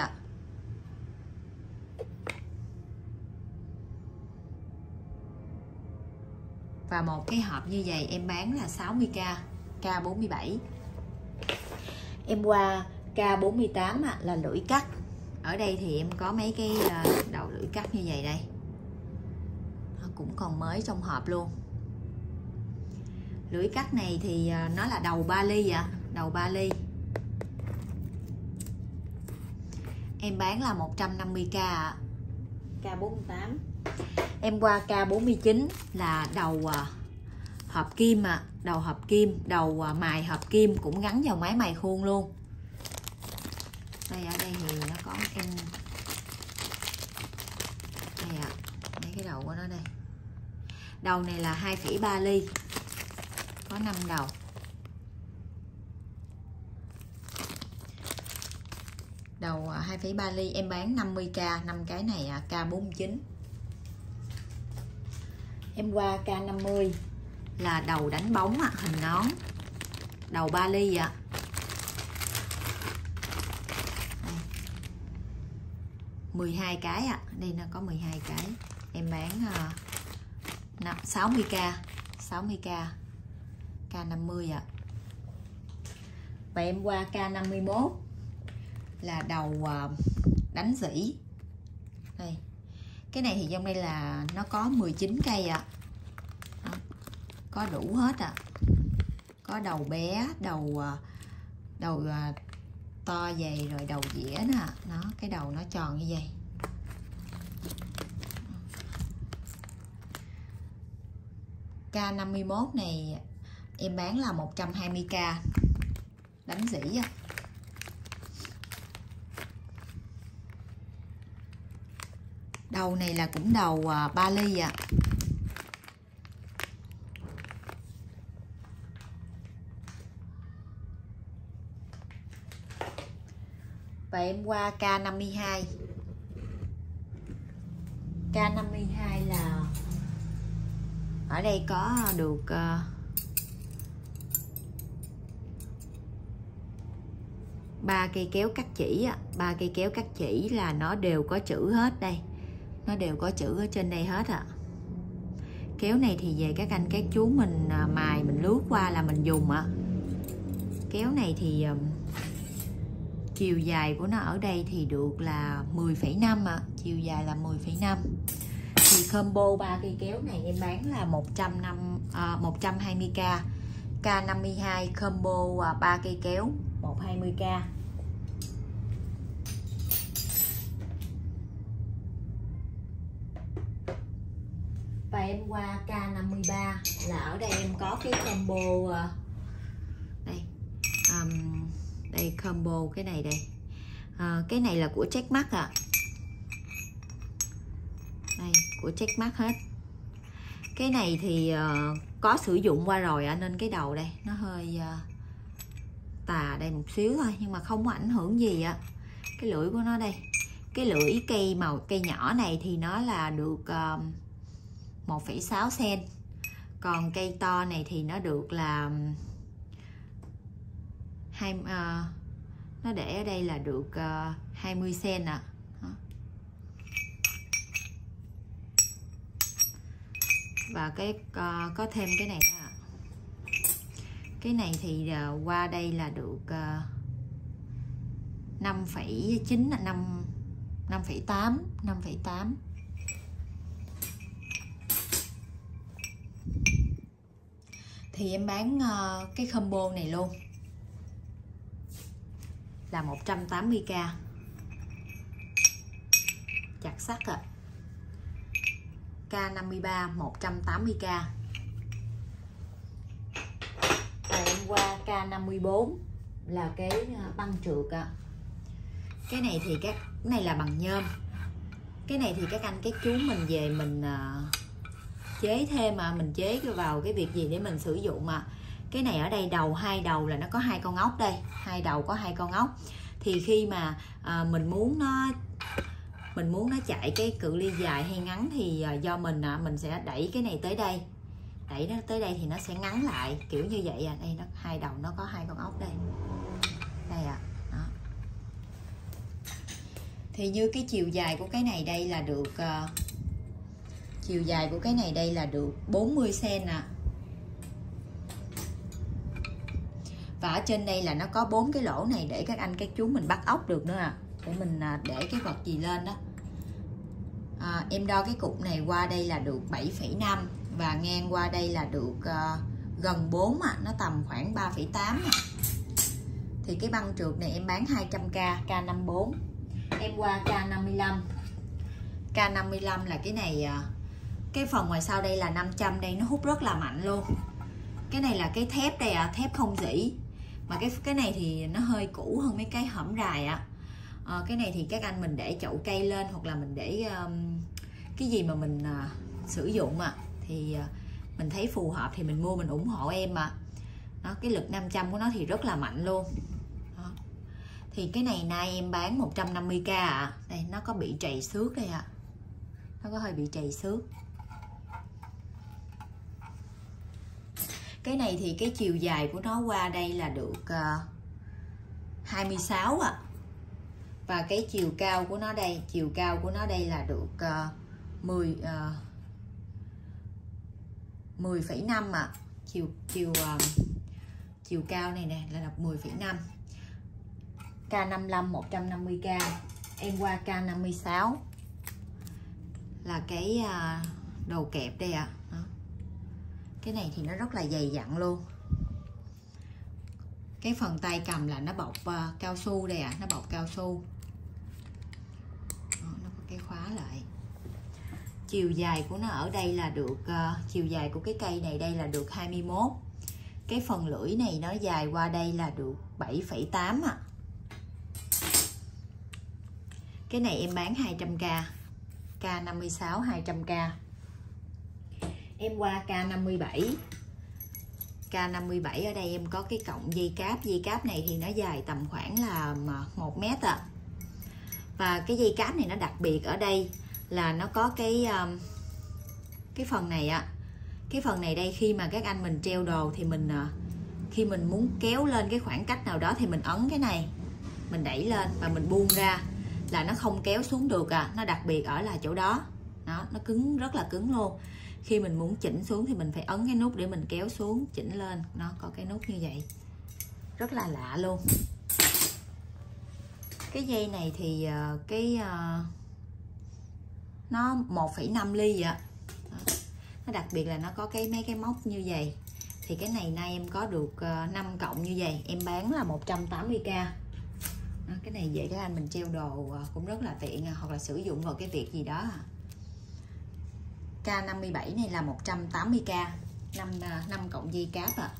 Và một cái hộp như vậy em bán là 60k, K47. Em qua K48 là lưỡi cắt. Ở đây thì em có mấy cái đầu lưỡi cắt như vậy đây. Nó cũng còn mới trong hộp luôn. Lưỡi cắt này thì nó là đầu 3 ly đầu 3 ly. Em bán là 150k K48. Em qua K49 là đầu hộp kim đầu hộp kim, đầu mài hộp kim cũng gắn vào máy mài khuôn luôn. Đây ở đây thì nó có em đây mấy cái đầu của nó đây. Đầu này là 2,3 ly. Có 5 đầu. Đầu 2,3 ly em bán 50k, 5 cái này K49. Em qua K50 là đầu đánh bóng hình nón. Đầu 3 ly 12 cái đây nó có 12 cái. Em bán 60k, 60k K50 Và em qua K51 là đầu đánh dĩ. Đây. Cái này thì trong đây là nó có 19 cây Có đủ hết Có đầu bé, đầu to dày, rồi đầu dĩa nè. Nó cái đầu nó tròn như vậy. K51 này em bán là 120k đánh dĩ Đầu này là cũng đầu 3 ly Và em qua K52. K52 là ở đây có được 3 cây kéo cắt chỉ 3 cây kéo cắt chỉ là nó đều có chữ hết đây. Nó đều có chữ ở trên đây hết Kéo này thì về các anh các chú mình mài mình lướt qua là mình dùng Kéo này thì chiều dài của nó ở đây thì được là 10,5 chiều dài là 10,5. Thì combo 3 cây kéo này em bán là 120k. K52 combo 3 cây kéo 120k. Và em qua K53 là ở đây em có cái combo đây. Đây combo cái này đây. Cái này là của Checkmark Đây, của Checkmark hết. Cái này thì có sử dụng qua rồi nên cái đầu đây nó hơi tà đây một xíu thôi, nhưng mà không có ảnh hưởng gì Cái lưỡi của nó đây. Cái lưỡi cây nhỏ này thì nó là được 1,6 cm. Còn cây to này thì nó được là nó để ở đây là được 20 cm Và cái có thêm cái này nữa. Cái này thì qua đây là được 5,9 5,8. Thì em bán cái combo này luôn là 180k. Chặt sắt K53 180k. Và em qua K54 là cái băng trượt ạ. Cái này thì cái này là bằng nhôm. Cái này thì các anh các chú mình về mình chế thêm mà mình chế vào cái việc gì để mình sử dụng mà. Cái này ở đây hai đầu là nó có 2 con ốc đây, 2 đầu có 2 con ốc. Thì khi mà mình muốn nó chạy cái cự ly dài hay ngắn thì do mình sẽ đẩy cái này tới đây. Đẩy nó tới đây thì nó sẽ ngắn lại kiểu như vậy à. Đây nó 2 đầu nó có 2 con ốc đây. Đây ạ. Đó. Thì như cái chiều dài của cái này đây là được chiều dài của cái này đây là được 40 cm nè. Và ở trên đây là nó có 4 cái lỗ này để các anh các chú mình bắt ốc được nữa à. Để mình để cái vật gì lên đó. Em đo cái cục này qua đây là được 7,5 và ngang qua đây là được gần 4 à, nó tầm khoảng 3,8 à. Thì cái băng trượt này em bán 200k, K54. Em qua K55. K55 là cái này, cái phần ngoài sau đây là 500, đây nó hút rất là mạnh luôn. Cái này là cái thép đây ạ, thép không rỉ. Mà cái này thì nó hơi cũ hơn mấy cái hõm rài ạ. Cái này thì các anh mình để chậu cây lên hoặc là mình để cái gì mà mình sử dụng thì mình thấy phù hợp thì mình mua, mình ủng hộ em mà. Đó, cái lực 500 của nó thì rất là mạnh luôn. Đó. Thì cái này nay em bán 150k ạ. Đây nó có bị trầy xước đây ạ. Nó có hơi bị trầy xước. Cái này thì cái chiều dài của nó qua đây là được 26 ạ. Và cái chiều cao của nó đây, chiều cao của nó đây là được 10,5 ạ. Chiều cao này nè là được 10,5. K55 150k. Em qua K56 là cái đầu kẹp đây ạ. Cái này thì nó rất là dày dặn luôn. Cái phần tay cầm là nó bọc cao su đây ạ, nó bọc cao su. Đó, nó có cái khóa lại. Chiều dài của nó ở đây là được chiều dài của cái cây này đây là được 21. Cái phần lưỡi này nó dài qua đây là được 7,8 ạ. Cái này em bán 200k, K56 200k. Em qua K57. K57 ở đây em có cái cọng dây cáp này thì nó dài tầm khoảng là 1 mét ạ. Và cái dây cáp này nó đặc biệt ở đây là nó có cái phần này ạ. Cái phần này đây khi mà các anh mình treo đồ thì mình khi mình muốn kéo lên cái khoảng cách nào đó thì mình ấn cái này, mình đẩy lên và mình buông ra là nó không kéo xuống được à. Nó đặc biệt ở là chỗ đó. Đó, nó cứng, rất là cứng luôn. Khi mình muốn chỉnh xuống thì mình phải ấn cái nút để mình kéo xuống, chỉnh lên. Nó có cái nút như vậy. Rất là lạ luôn. Cái dây này thì nó 1,5 ly ạ. Nó đặc biệt là nó có mấy cái móc như vậy. Thì cái này nay em có được 5 cộng như vậy, em bán là 180k. Đó, cái này dễ các anh mình treo đồ cũng rất là tiện hoặc là sử dụng vào cái việc gì đó. K57 này là 180k, 5 cộng dây cáp ạ.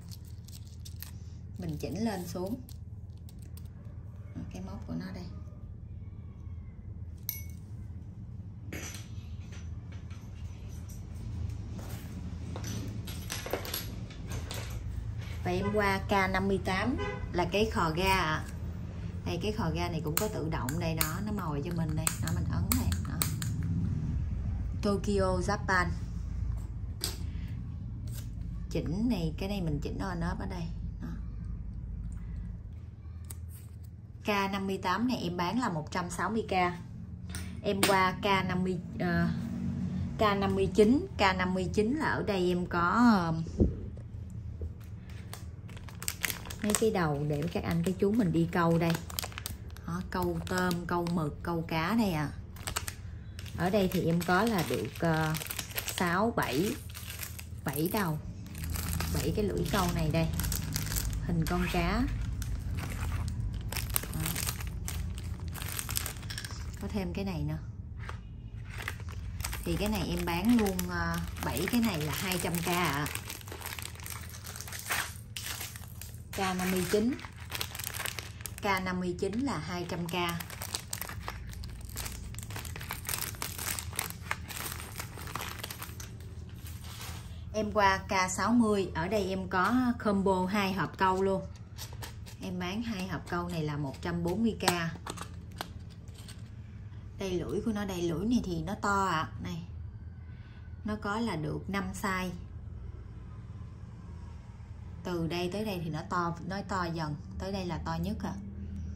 Mình chỉnh lên xuống. Cái móc của nó đây. Và em qua K58 là cái khò ga ạ. Đây cái khò ga này cũng có tự động đây đó, nó mồi cho mình đây, nó mình ấn này. Đó. Tokyo Japan. Chỉnh này, cái này mình chỉnh on off ở đây. Đó. K58 này em bán là 160k. Em qua K59. K59 là ở đây em có mấy cái đầu để các anh các chú mình đi câu đây. Đó, câu tôm, câu mực, câu cá đây ạ. Ở đây thì em có là được 7 đầu, 7 cái lưỡi câu này đây, hình con cá. Đó. Có thêm cái này nữa. Thì cái này em bán luôn 7 cái này là 200k ạ. K59. K59 là 200k. Em qua K60, ở đây em có combo 2 hộp câu luôn. Em bán 2 hộp câu này là 140k. Đây lưỡi của nó, đây lưỡi này thì nó to ạ. Này. Nó có là được 5 size. Từ đây tới đây thì nó to dần, tới đây là to nhất à.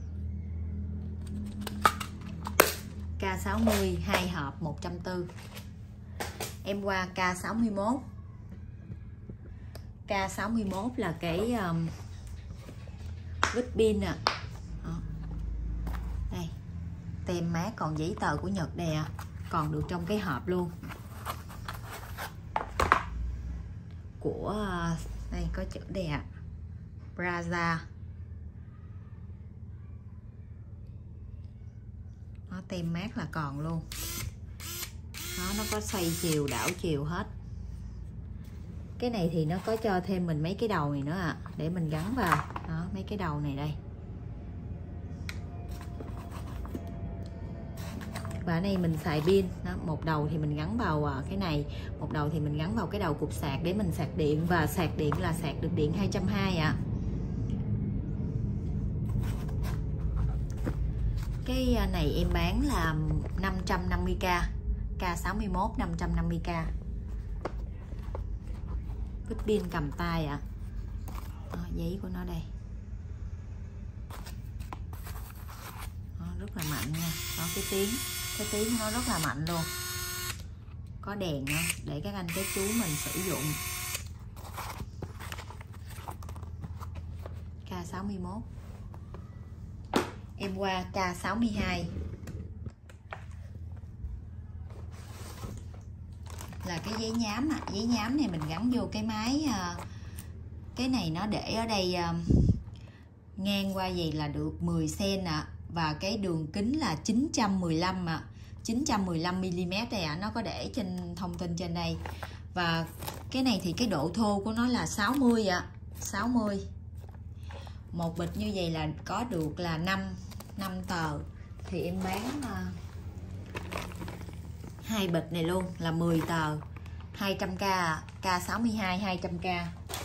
K60 2 hộp 140. Em qua K61. K61 là cái vít pin à. Đây. Tem mát, còn giấy tờ của Nhật đây à. Còn được trong cái hộp luôn. Của đây có chữ đây ạ. Braza. Nó tem mát là còn luôn. Nó có xoay chiều, đảo chiều hết. Cái này thì nó có cho thêm mình mấy cái đầu này nữa ạ. Để mình gắn vào. Đó, mấy cái đầu này đây. Và ở đây mình xài pin. Đó, một đầu thì mình gắn vào cái này, một đầu thì mình gắn vào cái đầu cục sạc để mình sạc điện. Và sạc điện là sạc được điện 220 ạ. Cái này em bán là 550k. K61 550k. Vít pin cầm tay ạ. Giấy của nó đây. Rất là mạnh nha. Có cái tiếng của nó rất là mạnh luôn. Có đèn nữa để các anh các chú mình sử dụng. K61. Em qua K62 là cái giấy nhám à. Giấy nhám này mình gắn vô cái máy. Cái này nó để ở đây ngang qua vậy là được 10 cm ạ. Và cái đường kính là 915 ạ. 915mm đây ạ. Nó có để trên thông tin trên đây. Và cái này thì cái độ thô của nó là 60 ạ. 60. Một bịch như vậy là có được là 5 tờ. Thì em bán 2 bịch này luôn là 10 tờ. 200k. K62 200k.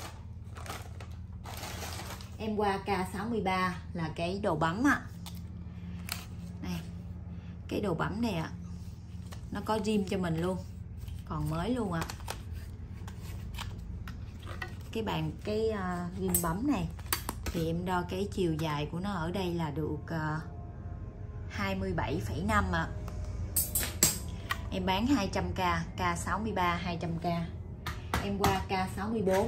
Em qua K63 là cái đồ bấm ạ. Này. Cái đồ bấm này ạ. Nó có rim cho mình luôn. Còn mới luôn ạ. Cái rim bấm này thì em đo cái chiều dài của nó ở đây là được 27,5 ạ. Em bán 200k. K63 200k. Em qua K64.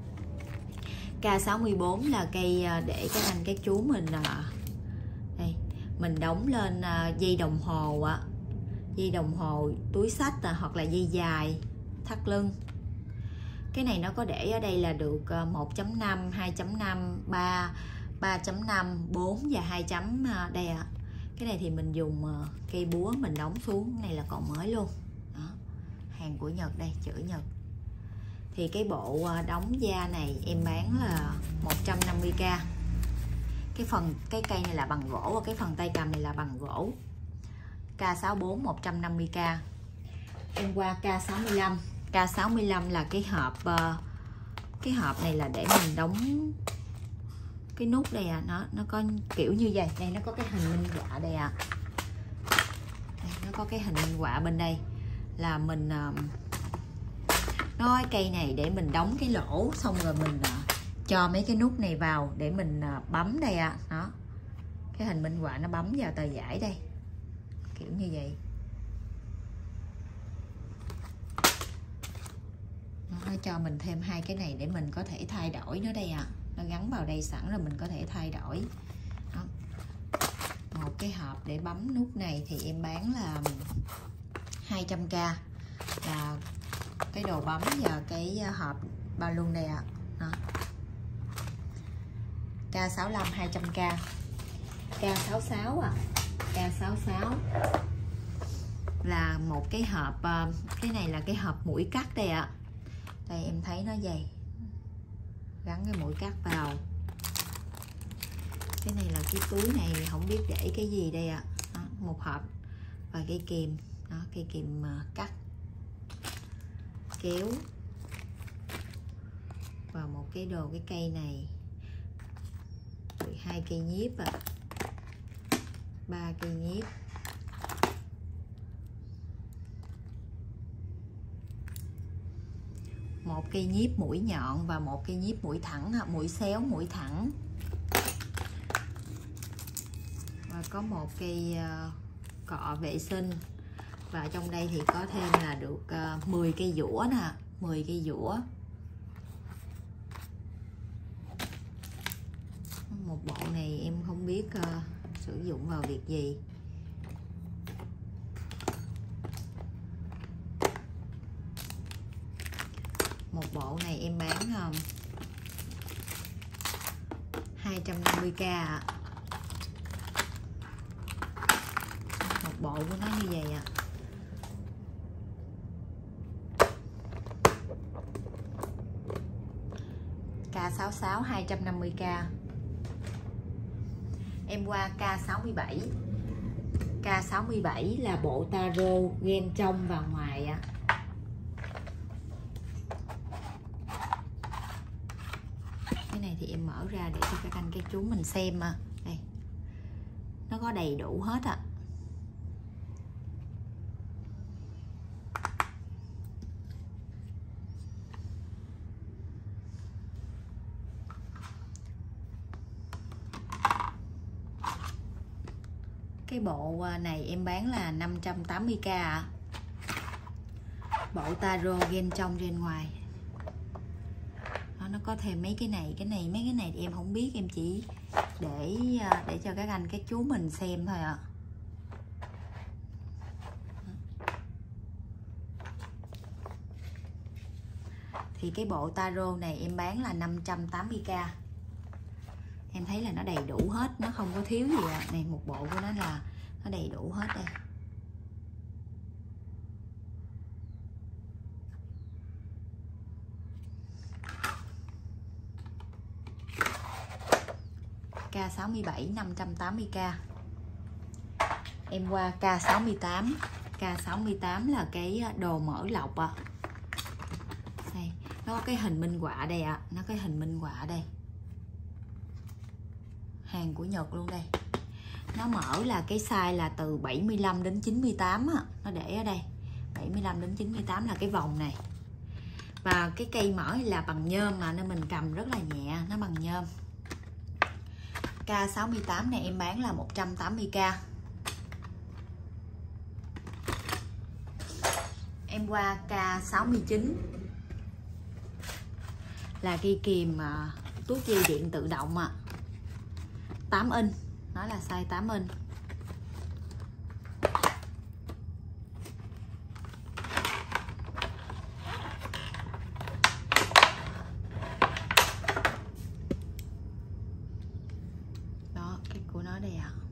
K64 là cây để các anh các chú mình đây mình đóng lên dây đồng hồ ạ. Dây đồng hồ, túi xách hoặc là dây dài, thắt lưng. Cái này nó có để ở đây là được 1.5, 2.5, 3, 3.5, 4 và 2 chấm đây ạ. Cái này thì mình dùng cây búa mình đóng xuống. Cái này là còn mới luôn. Đó. Hàng của Nhật đây, chữ Nhật. Thì cái bộ đóng da này em bán là 150k. Cái cây này là bằng gỗ và cái phần tay cầm này là bằng gỗ. K64 150k. Em qua K65. K65 là cái hộp này là để mình đóng cái nút đây à. Nó có kiểu như vậy. Đây nó có cái hình minh họa đây à. Đây, nó có cái hình minh họa bên đây là mình nói cây này để mình đóng cái lỗ, xong rồi mình cho mấy cái nút này vào để mình bấm đây ạ. Đó, cái hình minh họa nó bấm vào tờ giải đây, kiểu như vậy. Nó cho mình thêm 2 cái này để mình có thể thay đổi nó đây ạ. Nó gắn vào đây sẵn rồi mình có thể thay đổi. Đó. Một cái hộp để bấm nút này thì em bán là 200k, là cái đồ bấm và cái hộp bao luôn đây ạ. K65 200k. K66 à. K66 là một cái hộp, cái này là cái hộp mũi cắt đây ạ. Đây em thấy nó dày, gắn cái mũi cắt vào. Cái này là cái túi này không biết để cái gì đây ạ. Một hộp và cây kìm đó, cây kìm cắt kéo và một cái đồ cái cây này, 12 cây nhíp 3 cây nhíp, một cây nhíp mũi nhọn và một cây nhíp mũi thẳng, mũi xéo mũi thẳng, và có một cây cọ vệ sinh, và trong đây thì có thêm là được 10 cây dũa nè, 10 cây dũa. Một bộ này em không biết sử dụng vào việc gì. Một bộ này em bán 250k ạ. Một bộ của nó như vậy ạ. K66 250k. Em qua K67. K67 là bộ taro gen trong và ngoài ạ. Cái này thì em mở ra để cho các anh các chú mình xem mà. Đây. Nó có đầy đủ hết ạ. Cái bộ này em bán là 580k ạ. Bộ taro gen trong gen ngoài. Đó, nó có thêm mấy cái này, mấy cái này thì em không biết, em chỉ để cho các anh các chú mình xem thôi ạ. Thì cái bộ taro này em bán là 580k. Em thấy là nó đầy đủ hết, nó không có thiếu gì ạ. Này, một bộ của nó là nó đầy đủ hết đây. K67 580k. Em qua K68. K68 là cái đồ mở lọc ạ. Đây, nó có cái hình minh họa đây ạ. Nó có cái hình minh họa đây. Hàng của Nhật luôn đây. Nó mở là cái size là từ 75 đến 98 á. Nó để ở đây 75 đến 98 là cái vòng này. Và cái cây mở là bằng nhôm mà, nên mình cầm rất là nhẹ. Nó bằng nhôm. K68 này em bán là 180k. Em qua K69 là cây kìm tuốt dây điện tự động 8 inch. Nó là size 8 inch. Đó, cái của nó đây ạ.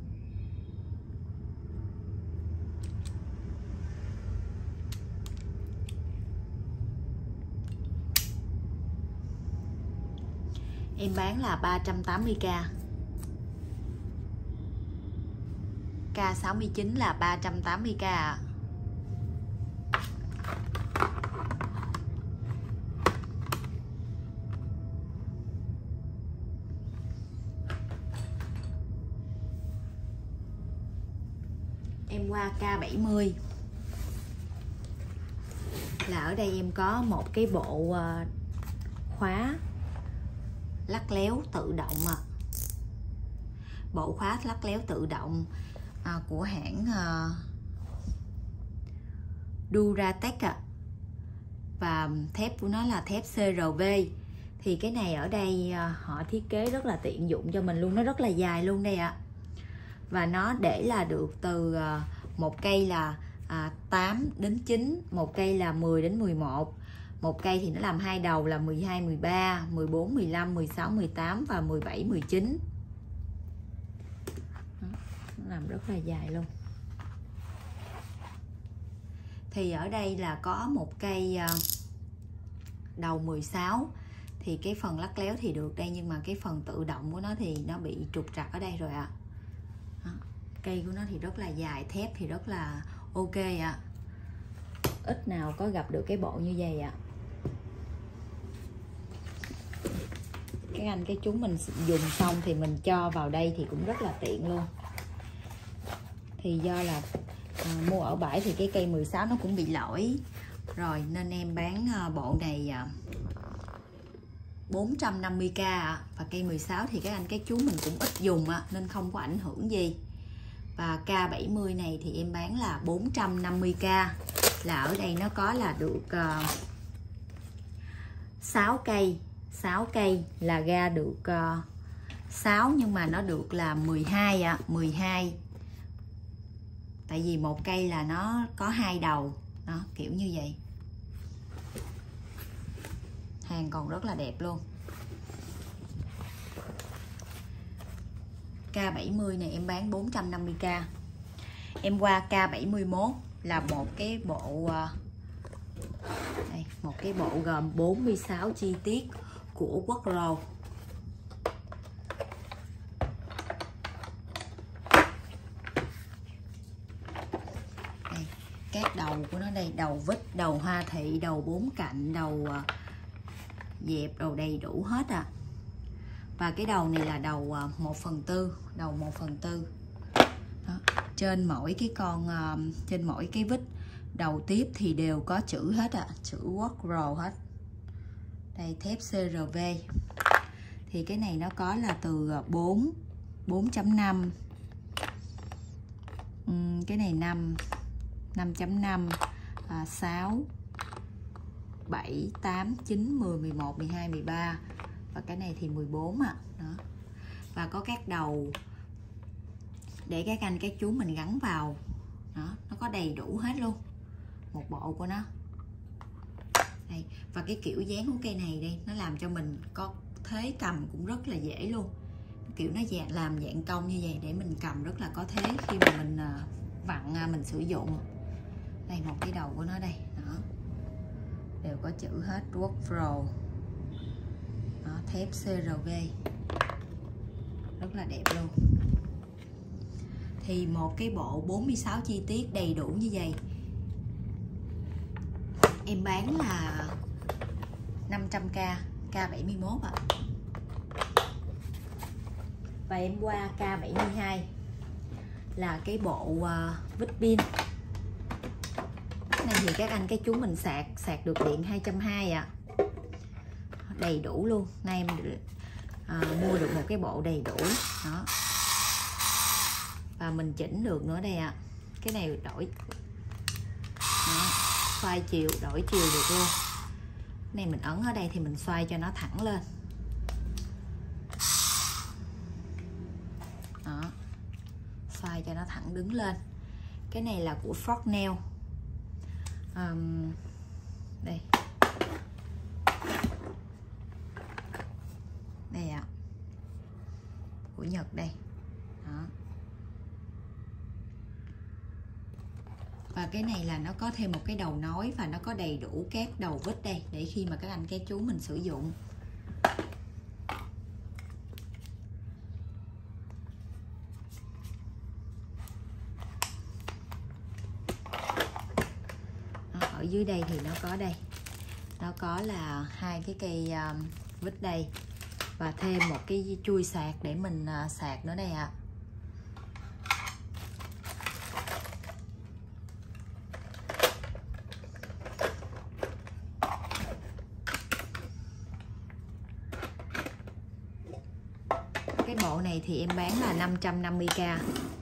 Em bán là 380k. K69 là 380k ạ. Em qua K70 là ở đây em có một cái bộ khóa lắc léo tự động bộ khóa lắc léo tự động của hãng Duratec và thép của nó là thép CRV. Thì cái này ở đây họ thiết kế rất là tiện dụng cho mình luôn, nó rất là dài luôn đây ạ. Và nó để là được từ một cây là 8 đến 9, một cây là 10 đến 11. Một cây thì nó làm hai đầu là 12, 13, 14, 15, 16, 18 và 17, 19. Nó làm rất là dài luôn. Thì ở đây là có một cây đầu 16. Thì cái phần lắc léo thì được đây, nhưng mà cái phần tự động của nó thì nó bị trục trặc ở đây rồi ạ. Cây của nó thì rất là dài, thép thì rất là ok ạ. Ít nào có gặp được cái bộ như vậy ạ. Cái anh cái chú mình dùng xong thì mình cho vào đây thì cũng rất là tiện luôn. Thì do là mua ở bãi thì cái cây 16 nó cũng bị lỗi rồi, nên em bán bộ này 450k ạ. Và cây 16 thì các anh các chú mình cũng ít dùng nên không có ảnh hưởng gì. Và K70 này thì em bán là 450k, là ở đây nó có là được 6 cây là ra được 6, nhưng mà nó được là 12 ạ. 12, tại vì một cây là nó có 2 đầu đó, kiểu như vậy. Hàng còn rất là đẹp luôn. K70 này em bán 450k. Em qua K71 là một cái bộ đây, một cái bộ gồm 46 chi tiết của Workro. Đây, các đầu của nó đây, đầu vít, đầu hoa thị, đầu 4 cạnh, đầu dẹp, đầu đầy đủ hết Và cái đầu này là đầu 1/4, đầu 1/4. Trên mỗi cái con, trên mỗi cái vít đầu tiếp thì đều có chữ hết chữ Workro hết. Đây, thép CRV. Thì cái này nó có là từ 4, 4.5, cái này 5, 5.5, 6, 7, 8, 9, 10, 11, 12, 13. Và cái này thì 14 đó. Và có các đầu để các anh các chú mình gắn vào đó, nó có đầy đủ hết luôn, một bộ của nó đây. Và cái kiểu dáng của cây này đây, nó làm cho mình có thế cầm cũng rất là dễ luôn. Kiểu nó làm dạng cong như vậy để mình cầm rất là có thế khi mà mình vặn mình sử dụng. Đây, một cái đầu của nó đây đó, đều có chữ hết Workro đó, thép CRV, rất là đẹp luôn. Thì một cái bộ 46 chi tiết đầy đủ như vậy em bán là 500k, K71 ạ. Và em qua K72 là cái bộ vít pin. Cái này thì các anh các chú mình sạc được điện 220 ạ. Đầy đủ luôn. Nay em mua được một cái bộ đầy đủ đó. Và mình chỉnh được nữa đây ạ. Cái này đổi đó, xoay chiều, đổi chiều được luôn. Cái này mình ấn ở đây thì mình xoay cho nó thẳng lên đó, xoay cho nó thẳng đứng lên. Cái này là của Fortnell. Đây đây ạ, của Nhật đây đó. Và cái này là nó có thêm một cái đầu nối và nó có đầy đủ các đầu vít đây để khi mà các anh các chú mình sử dụng. Ở dưới đây thì nó có đây, nó có là 2 cái cây vít đây và thêm một cái chui sạc để mình sạc nữa đây ạ. Cái bộ này thì em bán là 550k.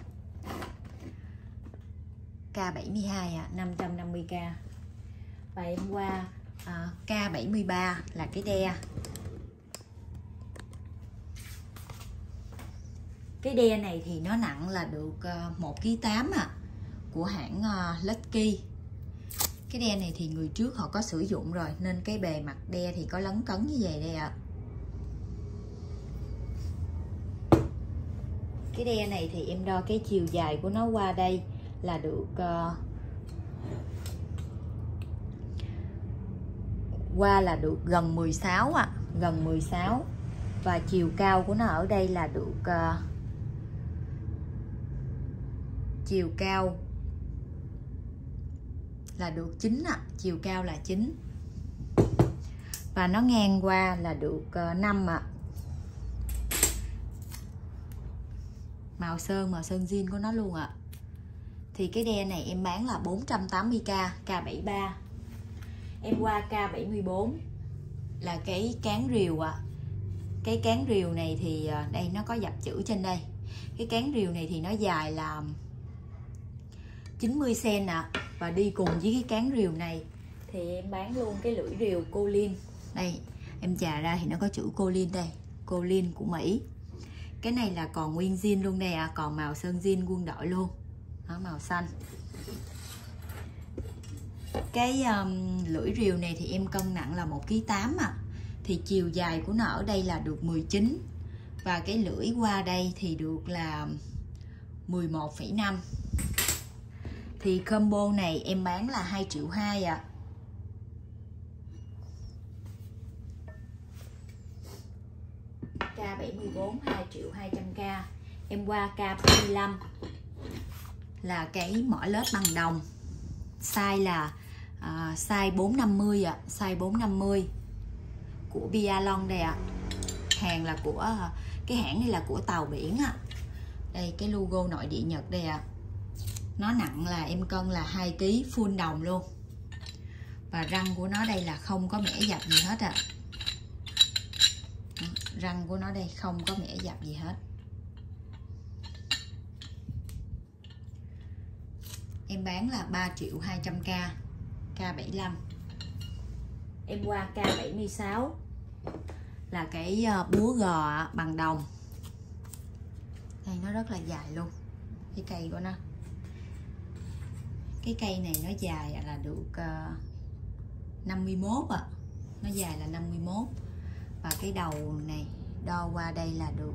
K72 550k. Và em qua K73 là cái đe. Cái đe này thì nó nặng là được 1,8 kg của hãng Lucky. Cái đe này thì người trước họ có sử dụng rồi nên cái bề mặt đe thì có lấn cấn như vậy đây ạ. Cái đe này thì em đo cái chiều dài của nó qua đây là được qua là được gần 16 gần 16 và chiều cao của nó ở đây là được chiều cao là được 9 ạ, chiều cao là 9 và nó ngang qua là được 5 ạ. Màu sơn zin của nó luôn ạ. Thì cái đe này em bán là 480k, K73. Em qua K74 là cái cán rìu ạ. Cái cán rìu này thì đây nó có dập chữ trên đây. Cái cán rìu này thì nó dài là 90 cm ạ. Và đi cùng với cái cán rìu này thì em bán luôn cái lưỡi rìu Colin. Đây, em chà ra thì nó có chữ Colin đây, Colin của Mỹ. Cái này là còn nguyên zin luôn đây ạ, còn màu sơn zin quân đội luôn. Đó, màu xanh. Cái lưỡi rìu này thì em cân nặng là 1,8 kg ạ. Thì chiều dài của nó ở đây là được 19 và cái lưỡi qua đây thì được là 11,5. Thì combo này em bán là 2,2 triệu ạ. K74 2.200k. Em qua K75 là cái mỏ lết bằng đồng. Size là size 450 ạ, size 450 của Biathlon đây ạ. Hàng là của cái hãng này là của tàu biển ạ. Đây cái logo nội địa Nhật đây ạ. Nó nặng là em cân là 2 kg full đồng luôn. Và răng của nó đây là không có mẻ dập gì hết ạ. Răng của nó đây không có mẻ dập gì hết. Em bán là 3.200k, K75. Em qua K76 là cái búa gò bằng đồng. Đây nó rất là dài luôn. Cái cây của nó. Cái cây này nó dài là được 51 ạ. Nó dài là 51. Và cái đầu này đo qua đây là được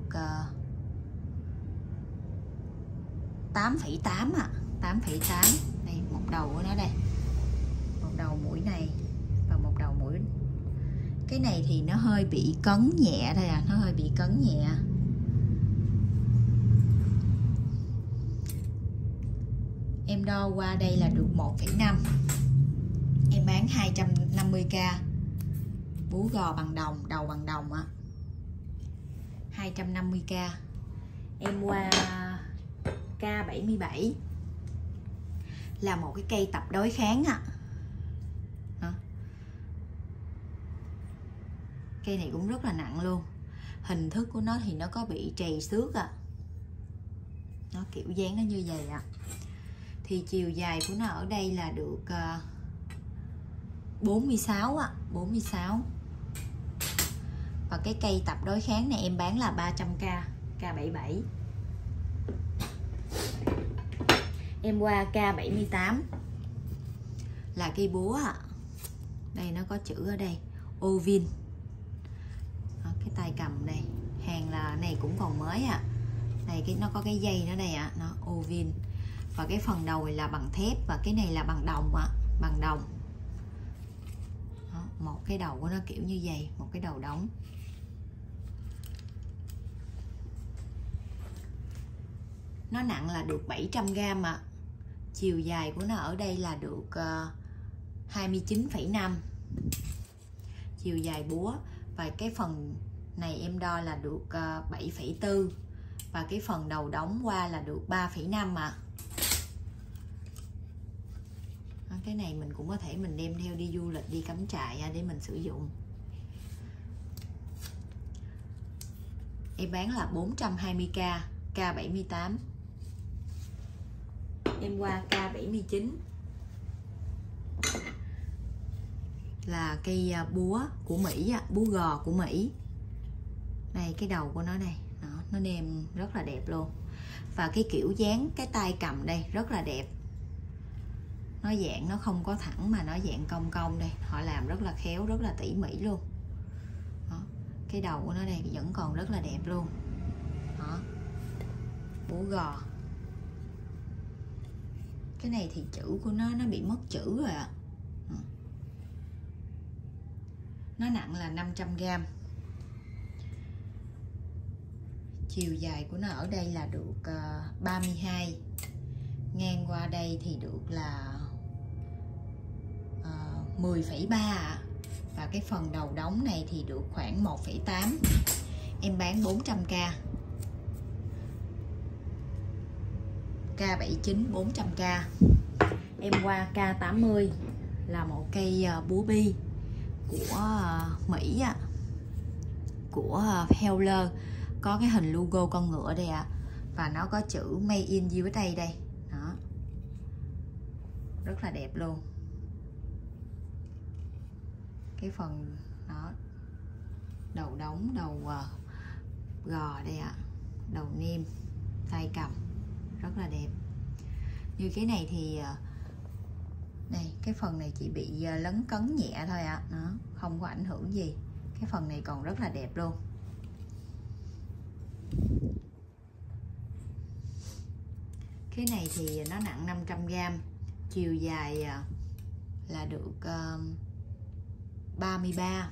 8,8 ạ. 8,8. Đây một đầu của nó đây. Một đầu mũi này và một đầu mũi. Cái này thì nó hơi bị cấn nhẹ thôi à, nó hơi bị cấn nhẹ. Em đo qua đây là được 1,5. Em bán 250k. Búa gò bằng đồng, đầu bằng đồng á. 250k. Em qua K77 là một cái cây tập đối kháng ạ. Cây này cũng rất là nặng luôn. Hình thức của nó thì nó có bị trầy xước ạ. Nó kiểu dáng nó như vậy ạ. Thì chiều dài của nó ở đây là được 46 ạ, 46. Và cái cây tập đối kháng này em bán là 300k, K77. Em qua K78 là cây búa ạ. Đây nó có chữ ở đây, Ovin. Cái tay cầm đây, hàng là này cũng còn mới ạ. Đây cái nó có cái dây nó đây ạ, nó Ovin. Và cái phần đầu này là bằng thép và cái này là bằng đồng ạ, bằng đồng. Đó, một cái đầu của nó kiểu như vậy, một cái đầu đóng. Nó nặng là được 700g ạ. Chiều dài của nó ở đây là được 29,5. Chiều dài búa. Và cái phần này em đo là được 7,4. Và cái phần đầu đóng qua là được 3,5 ạ. Cái này mình cũng có thể mình đem theo đi du lịch, đi cắm trại để mình sử dụng. Em bán là 420k, K78. Em qua K79 là cây búa của Mỹ, búa gò của Mỹ. Đây cái đầu của nó đây. Đó, nó nêm rất là đẹp luôn. Và cái kiểu dáng cái tay cầm đây rất là đẹp. Nó dạng nó không có thẳng mà nó dạng cong cong đây. Họ làm rất là khéo, rất là tỉ mỉ luôn. Đó, cái đầu của nó đây vẫn còn rất là đẹp luôn. Đó, búa gò. Cái này thì chữ của nó bị mất chữ rồi ạ. Nó nặng là 500g. Chiều dài của nó ở đây là được 32, ngang qua đây thì được là 10,3 ạ. Và cái phần đầu đóng này thì được khoảng 1,8. Em bán 400k. K79 400k. Em qua K80 là một cây búa bi của Mỹ ạ, của Heller, có cái hình logo con ngựa đây ạ, và nó có chữ Made in USA đây đó, rất là đẹp luôn. Cái phần đó, đầu đóng, đầu gò đây ạ, đầu niêm, tay cầm rất là đẹp. Như cái này thì này, cái phần này chỉ bị lấn cấn nhẹ thôi ạ, nó không có ảnh hưởng gì. Cái phần này còn rất là đẹp luôn. Cái này thì nó nặng 500g, chiều dài là được 33,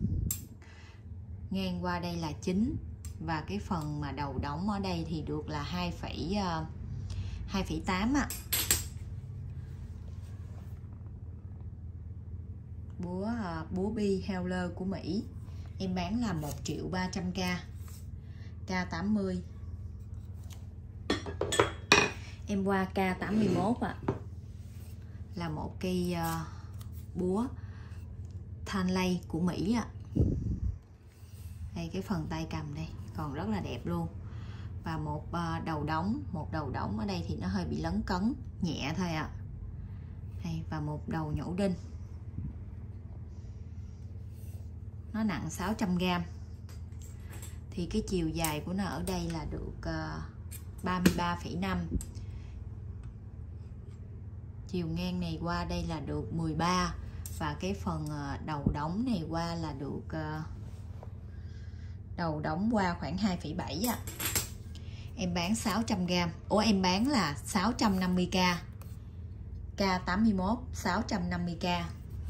ngang qua đây là 9, và cái phần mà đầu đóng ở đây thì được là 2,8 ạ. Búa bi Heller của Mỹ. Em bán là 1.300k. K80. Em qua K81 ạ. Là một cây búa Stanley của Mỹ ạ. Đây, cái phần tay cầm đây còn rất là đẹp luôn. Và một đầu đóng ở đây thì nó hơi bị lấn cấn nhẹ thôi ạ. Đây, và một đầu nhổ đinh. Nó nặng 600g. Thì cái chiều dài của nó ở đây là được 33,5. Chiều ngang này qua đây là được 13. Và cái phần đầu đóng này qua là được đầu đóng qua khoảng 2,7 ạ. Em bán 600g. Em bán là 650k. K81 650k.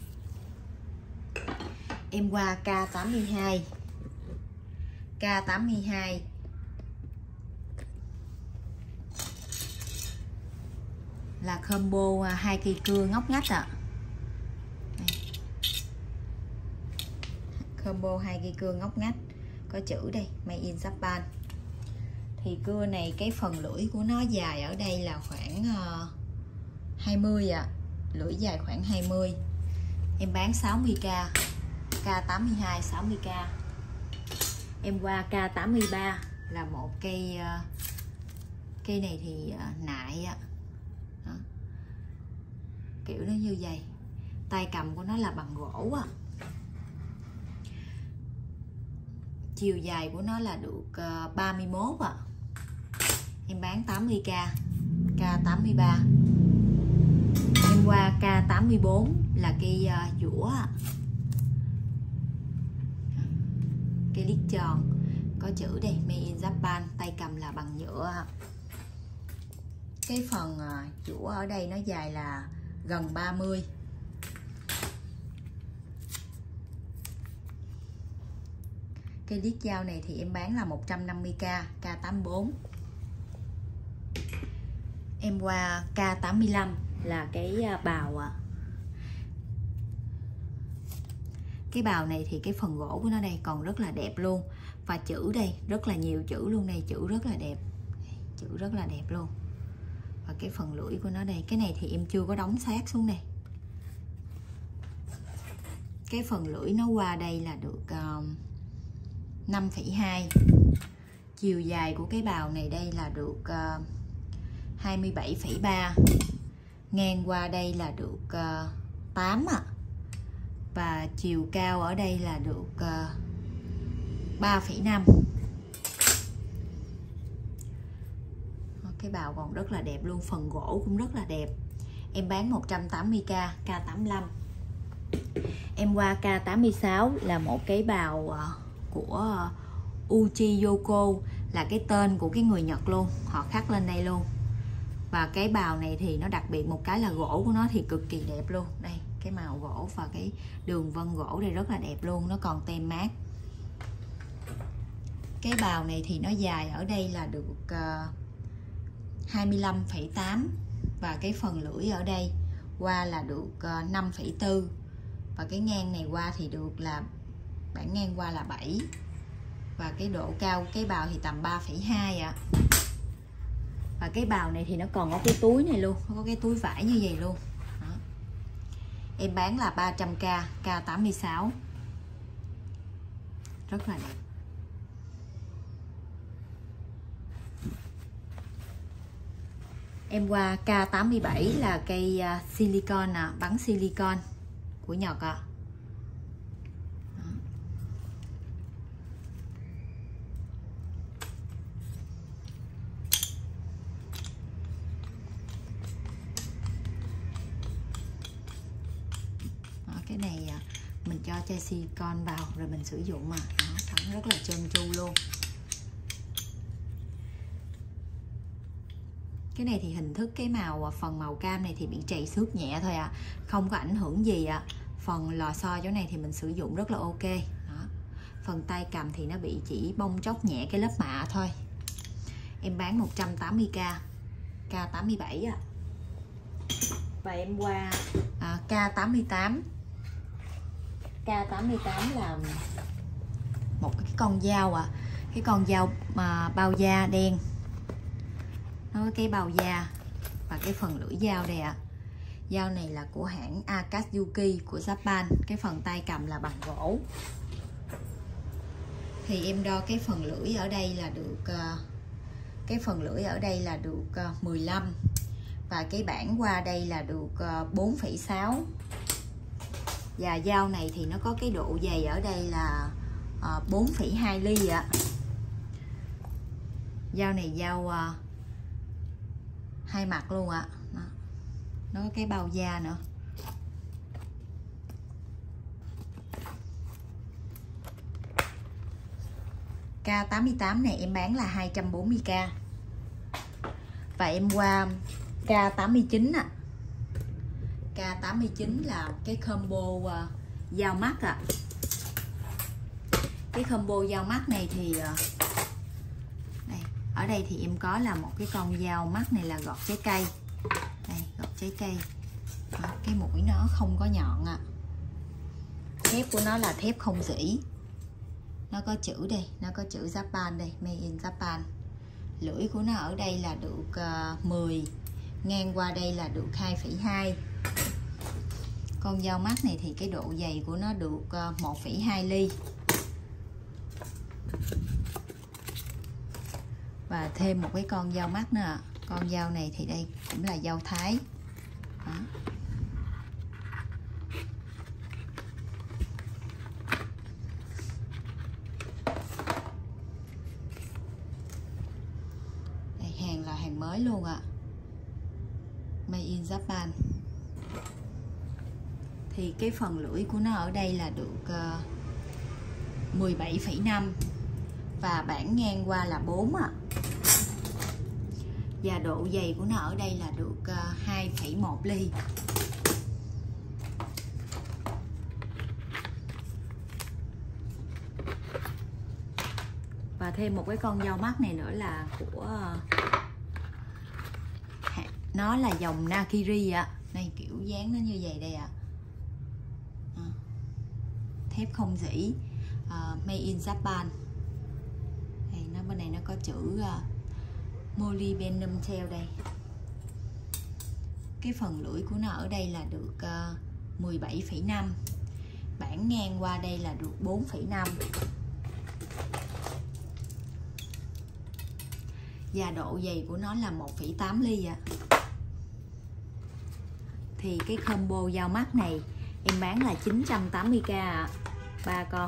Em qua K82. K82 là combo 2 cây cưa ngóc ngách ạ. Combo 2 cây cưa ngóc ngách, có chữ đây Made in Japan. Thì cưa này cái phần lưỡi của nó dài ở đây là khoảng 20 ạ. Lưỡi dài khoảng 20. Em bán 60k. K82 60k. Em qua K83 là một cây này thì nại ạ. Đó. Kiểu nó như vậy. Tay cầm của nó là bằng gỗ ạ. Chiều dài của nó là được 31 ạ. Em bán 80k. K83. Em qua K84 là cây dũa ạ. Cây liếc tròn, có chữ đây Made in Japan, tay cầm là bằng nhựa. Cái phần dũa ở đây nó dài là gần 30. Cây liếc dao này thì em bán là 150k. K84. Em qua K85 là cái bào ạ. Cái bào này thì cái phần gỗ của nó đây còn rất là đẹp luôn. Và chữ đây rất là nhiều chữ luôn đây, chữ rất là đẹp. Chữ rất là đẹp luôn. Và cái phần lưỡi của nó đây, cái này thì em chưa có đóng sát xuống đây. Cái phần lưỡi nó qua đây là được 5,2. Chiều dài của cái bào này đây là được 27,3. Ngang qua đây là được 8 ạ. Và chiều cao ở đây là được 3,5. Cái bào còn rất là đẹp luôn, phần gỗ cũng rất là đẹp. Em bán 180k. K85. Em qua K86 là một cái bào của Uchi Yoko, là cái tên của cái người Nhật luôn, họ khắc lên đây luôn. Và cái bào này thì nó đặc biệt một cái là gỗ của nó thì cực kỳ đẹp luôn. Đây, cái màu gỗ và cái đường vân gỗ đây rất là đẹp luôn, nó còn tem mát. Cái bào này thì nó dài ở đây là được 25,8 và cái phần lưỡi ở đây qua là được 5,4 và cái ngang này qua thì được là bản ngang qua là 7 và cái độ cao cái bào thì tầm 3,2 ạ. Và cái bào này thì nó còn có cái túi này luôn, có cái túi vải như vậy luôn. Đó. Em bán là 300k, K86, rất là đẹp. Em qua K87 là cây silicon bắn silicon của Nhật ạ. Cái này mình cho chai silicon vào rồi mình sử dụng mà nó sẵn rất là trơn tru luôn. Cái này thì hình thức cái màu phần màu cam này thì bị trầy xước nhẹ thôi ạ, không có ảnh hưởng gì ạ. Phần lò xo chỗ này thì mình sử dụng rất là ok. Đó. Phần tay cầm thì nó bị chỉ bong tróc nhẹ cái lớp mạ thôi. Em bán 180k, K87 ạ. Và em qua K88. K88 là một cái con dao ạ. Cái con dao mà bao da đen, nó có cái bao da và cái phần lưỡi dao đây ạ. Dao này là của hãng Akatsuki của Japan. Cái phần tay cầm là bằng gỗ. Thì em đo cái phần lưỡi ở đây là được 15 và cái bảng qua đây là được 4,6. Và dao này thì nó có cái độ dày ở đây là 4,2 ly ạ. Dao này dao hai mặt luôn ạ. Nó có cái bao da nữa. K88 này em bán là 240k. Và em qua K89 ạ. K89 là cái combo dao mắt ạ. Cái combo dao mắt này thì đây, ở đây thì em có là một cái con dao mắt này là gọt trái cây. Đây, gọt trái cây. Đó, cái mũi nó không có nhọn ạ. Thép của nó là thép không rỉ. Nó có chữ đây, nó có chữ Japan đây, Made in Japan. Lưỡi của nó ở đây là được 10, ngang qua đây là được 2,2. Con dao mắt này thì cái độ dày của nó được 1,2 ly. Và thêm một cái con dao mắt nữa. Con dao này thì đây cũng là dao Thái. Đó. Đây, hàng là hàng mới luôn ạ. Made in Japan. Thì cái phần lưỡi của nó ở đây là được 17,5 và bảng ngang qua là 4 ạ. Và độ dày của nó ở đây là được 2,1 ly. Và thêm một cái con dao mắt này nữa là của nó là dòng Nakiri ạ. Đây kiểu dáng nó như vậy đây ạ. Thép không rỉ, Made in Japan. Đây, nó bên này nó có chữ molybdenum theo đây. Cái phần lưỡi của nó ở đây là được 17,5. Bảng ngang qua đây là được 4,5. Và độ dày của nó là 1,8 ly ạ. Thì cái combo dao mắt này em bán là 980k ạ. 3 con.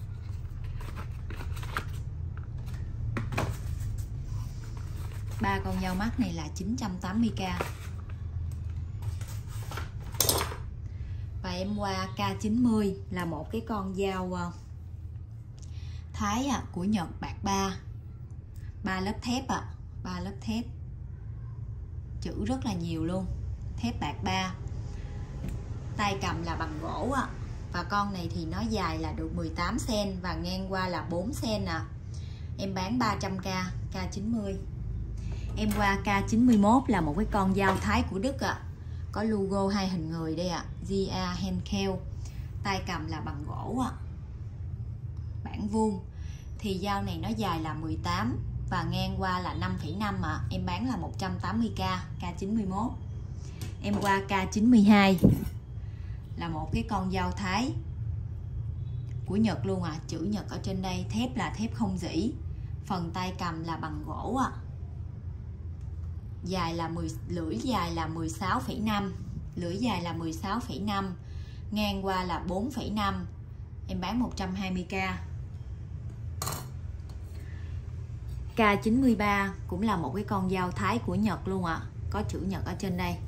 Ba con dao mắt này là 980k. Và em qua K90 là một cái con dao Thái của Nhật, bạc 3 lớp thép ạ. 3 lớp thép. Chữ rất là nhiều luôn. Thép bạc 3. Tay cầm là bằng gỗ ạ. Và con này thì nó dài là được 18 cm và ngang qua là 4 cm nè. em bán 300k, K90. Em qua K91 là một cái con dao Thái của Đức ạ. Có logo hai hình người đây ạ, GA Henkel. Tay cầm là bằng gỗ ạ. Bản vuông. Thì dao này nó dài là 18 và ngang qua là 5,5 ạ. Em bán là 180k, K91. Em qua K92 là một cái con dao Thái của Nhật luôn ạ. Chữ Nhật ở trên đây, thép là thép không rỉ. Phần tay cầm là bằng gỗ ạ. Lưỡi dài là 16,5, lưỡi dài là 16,5, ngang qua là 4,5. Em bán 120k. K93 cũng là một cái con dao Thái của Nhật luôn ạ. Có chữ Nhật ở trên đây.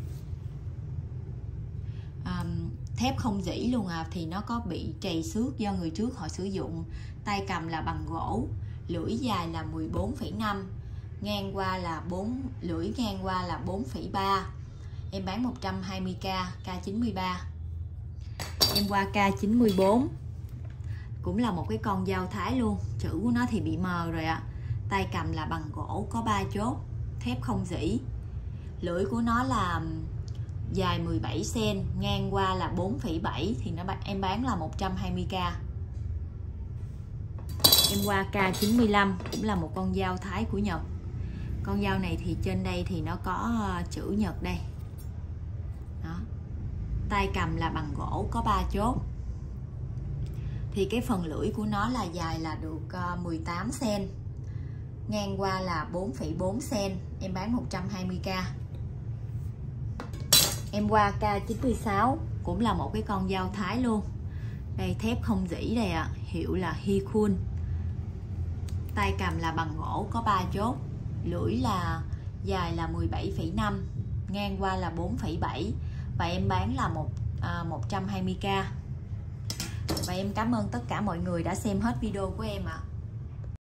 Thép không rỉ luôn à, thì nó có bị trầy xước do người trước họ sử dụng. Tay cầm là bằng gỗ, lưỡi dài là 14,5, ngang qua là lưỡi ngang qua là 4,3. Em bán 120k, K93. Em qua K94 cũng là một cái con dao Thái luôn. Chữ của nó thì bị mờ rồi ạ. Tay cầm là bằng gỗ, có 3 chốt, thép không rỉ. Lưỡi của nó là dài 17cm, ngang qua là 4,7, thì em bán là 120k. Em qua K95 cũng là một con dao Thái của Nhật. Con dao này thì trên đây thì nó có chữ Nhật đây. Đó. Tay cầm là bằng gỗ, có 3 chốt. Thì cái phần lưỡi của nó là dài là được 18cm, ngang qua là 4,4cm. Em bán 120k. Em qua K96 cũng là một cái con dao Thái luôn. Đây thép không rỉ đây ạ, hiệu là Hikun. Tay cầm là bằng gỗ, có 3 chốt. Lưỡi là dài là 17,5, ngang qua là 4,7 và em bán là 120k. Và em cảm ơn tất cả mọi người đã xem hết video của em ạ.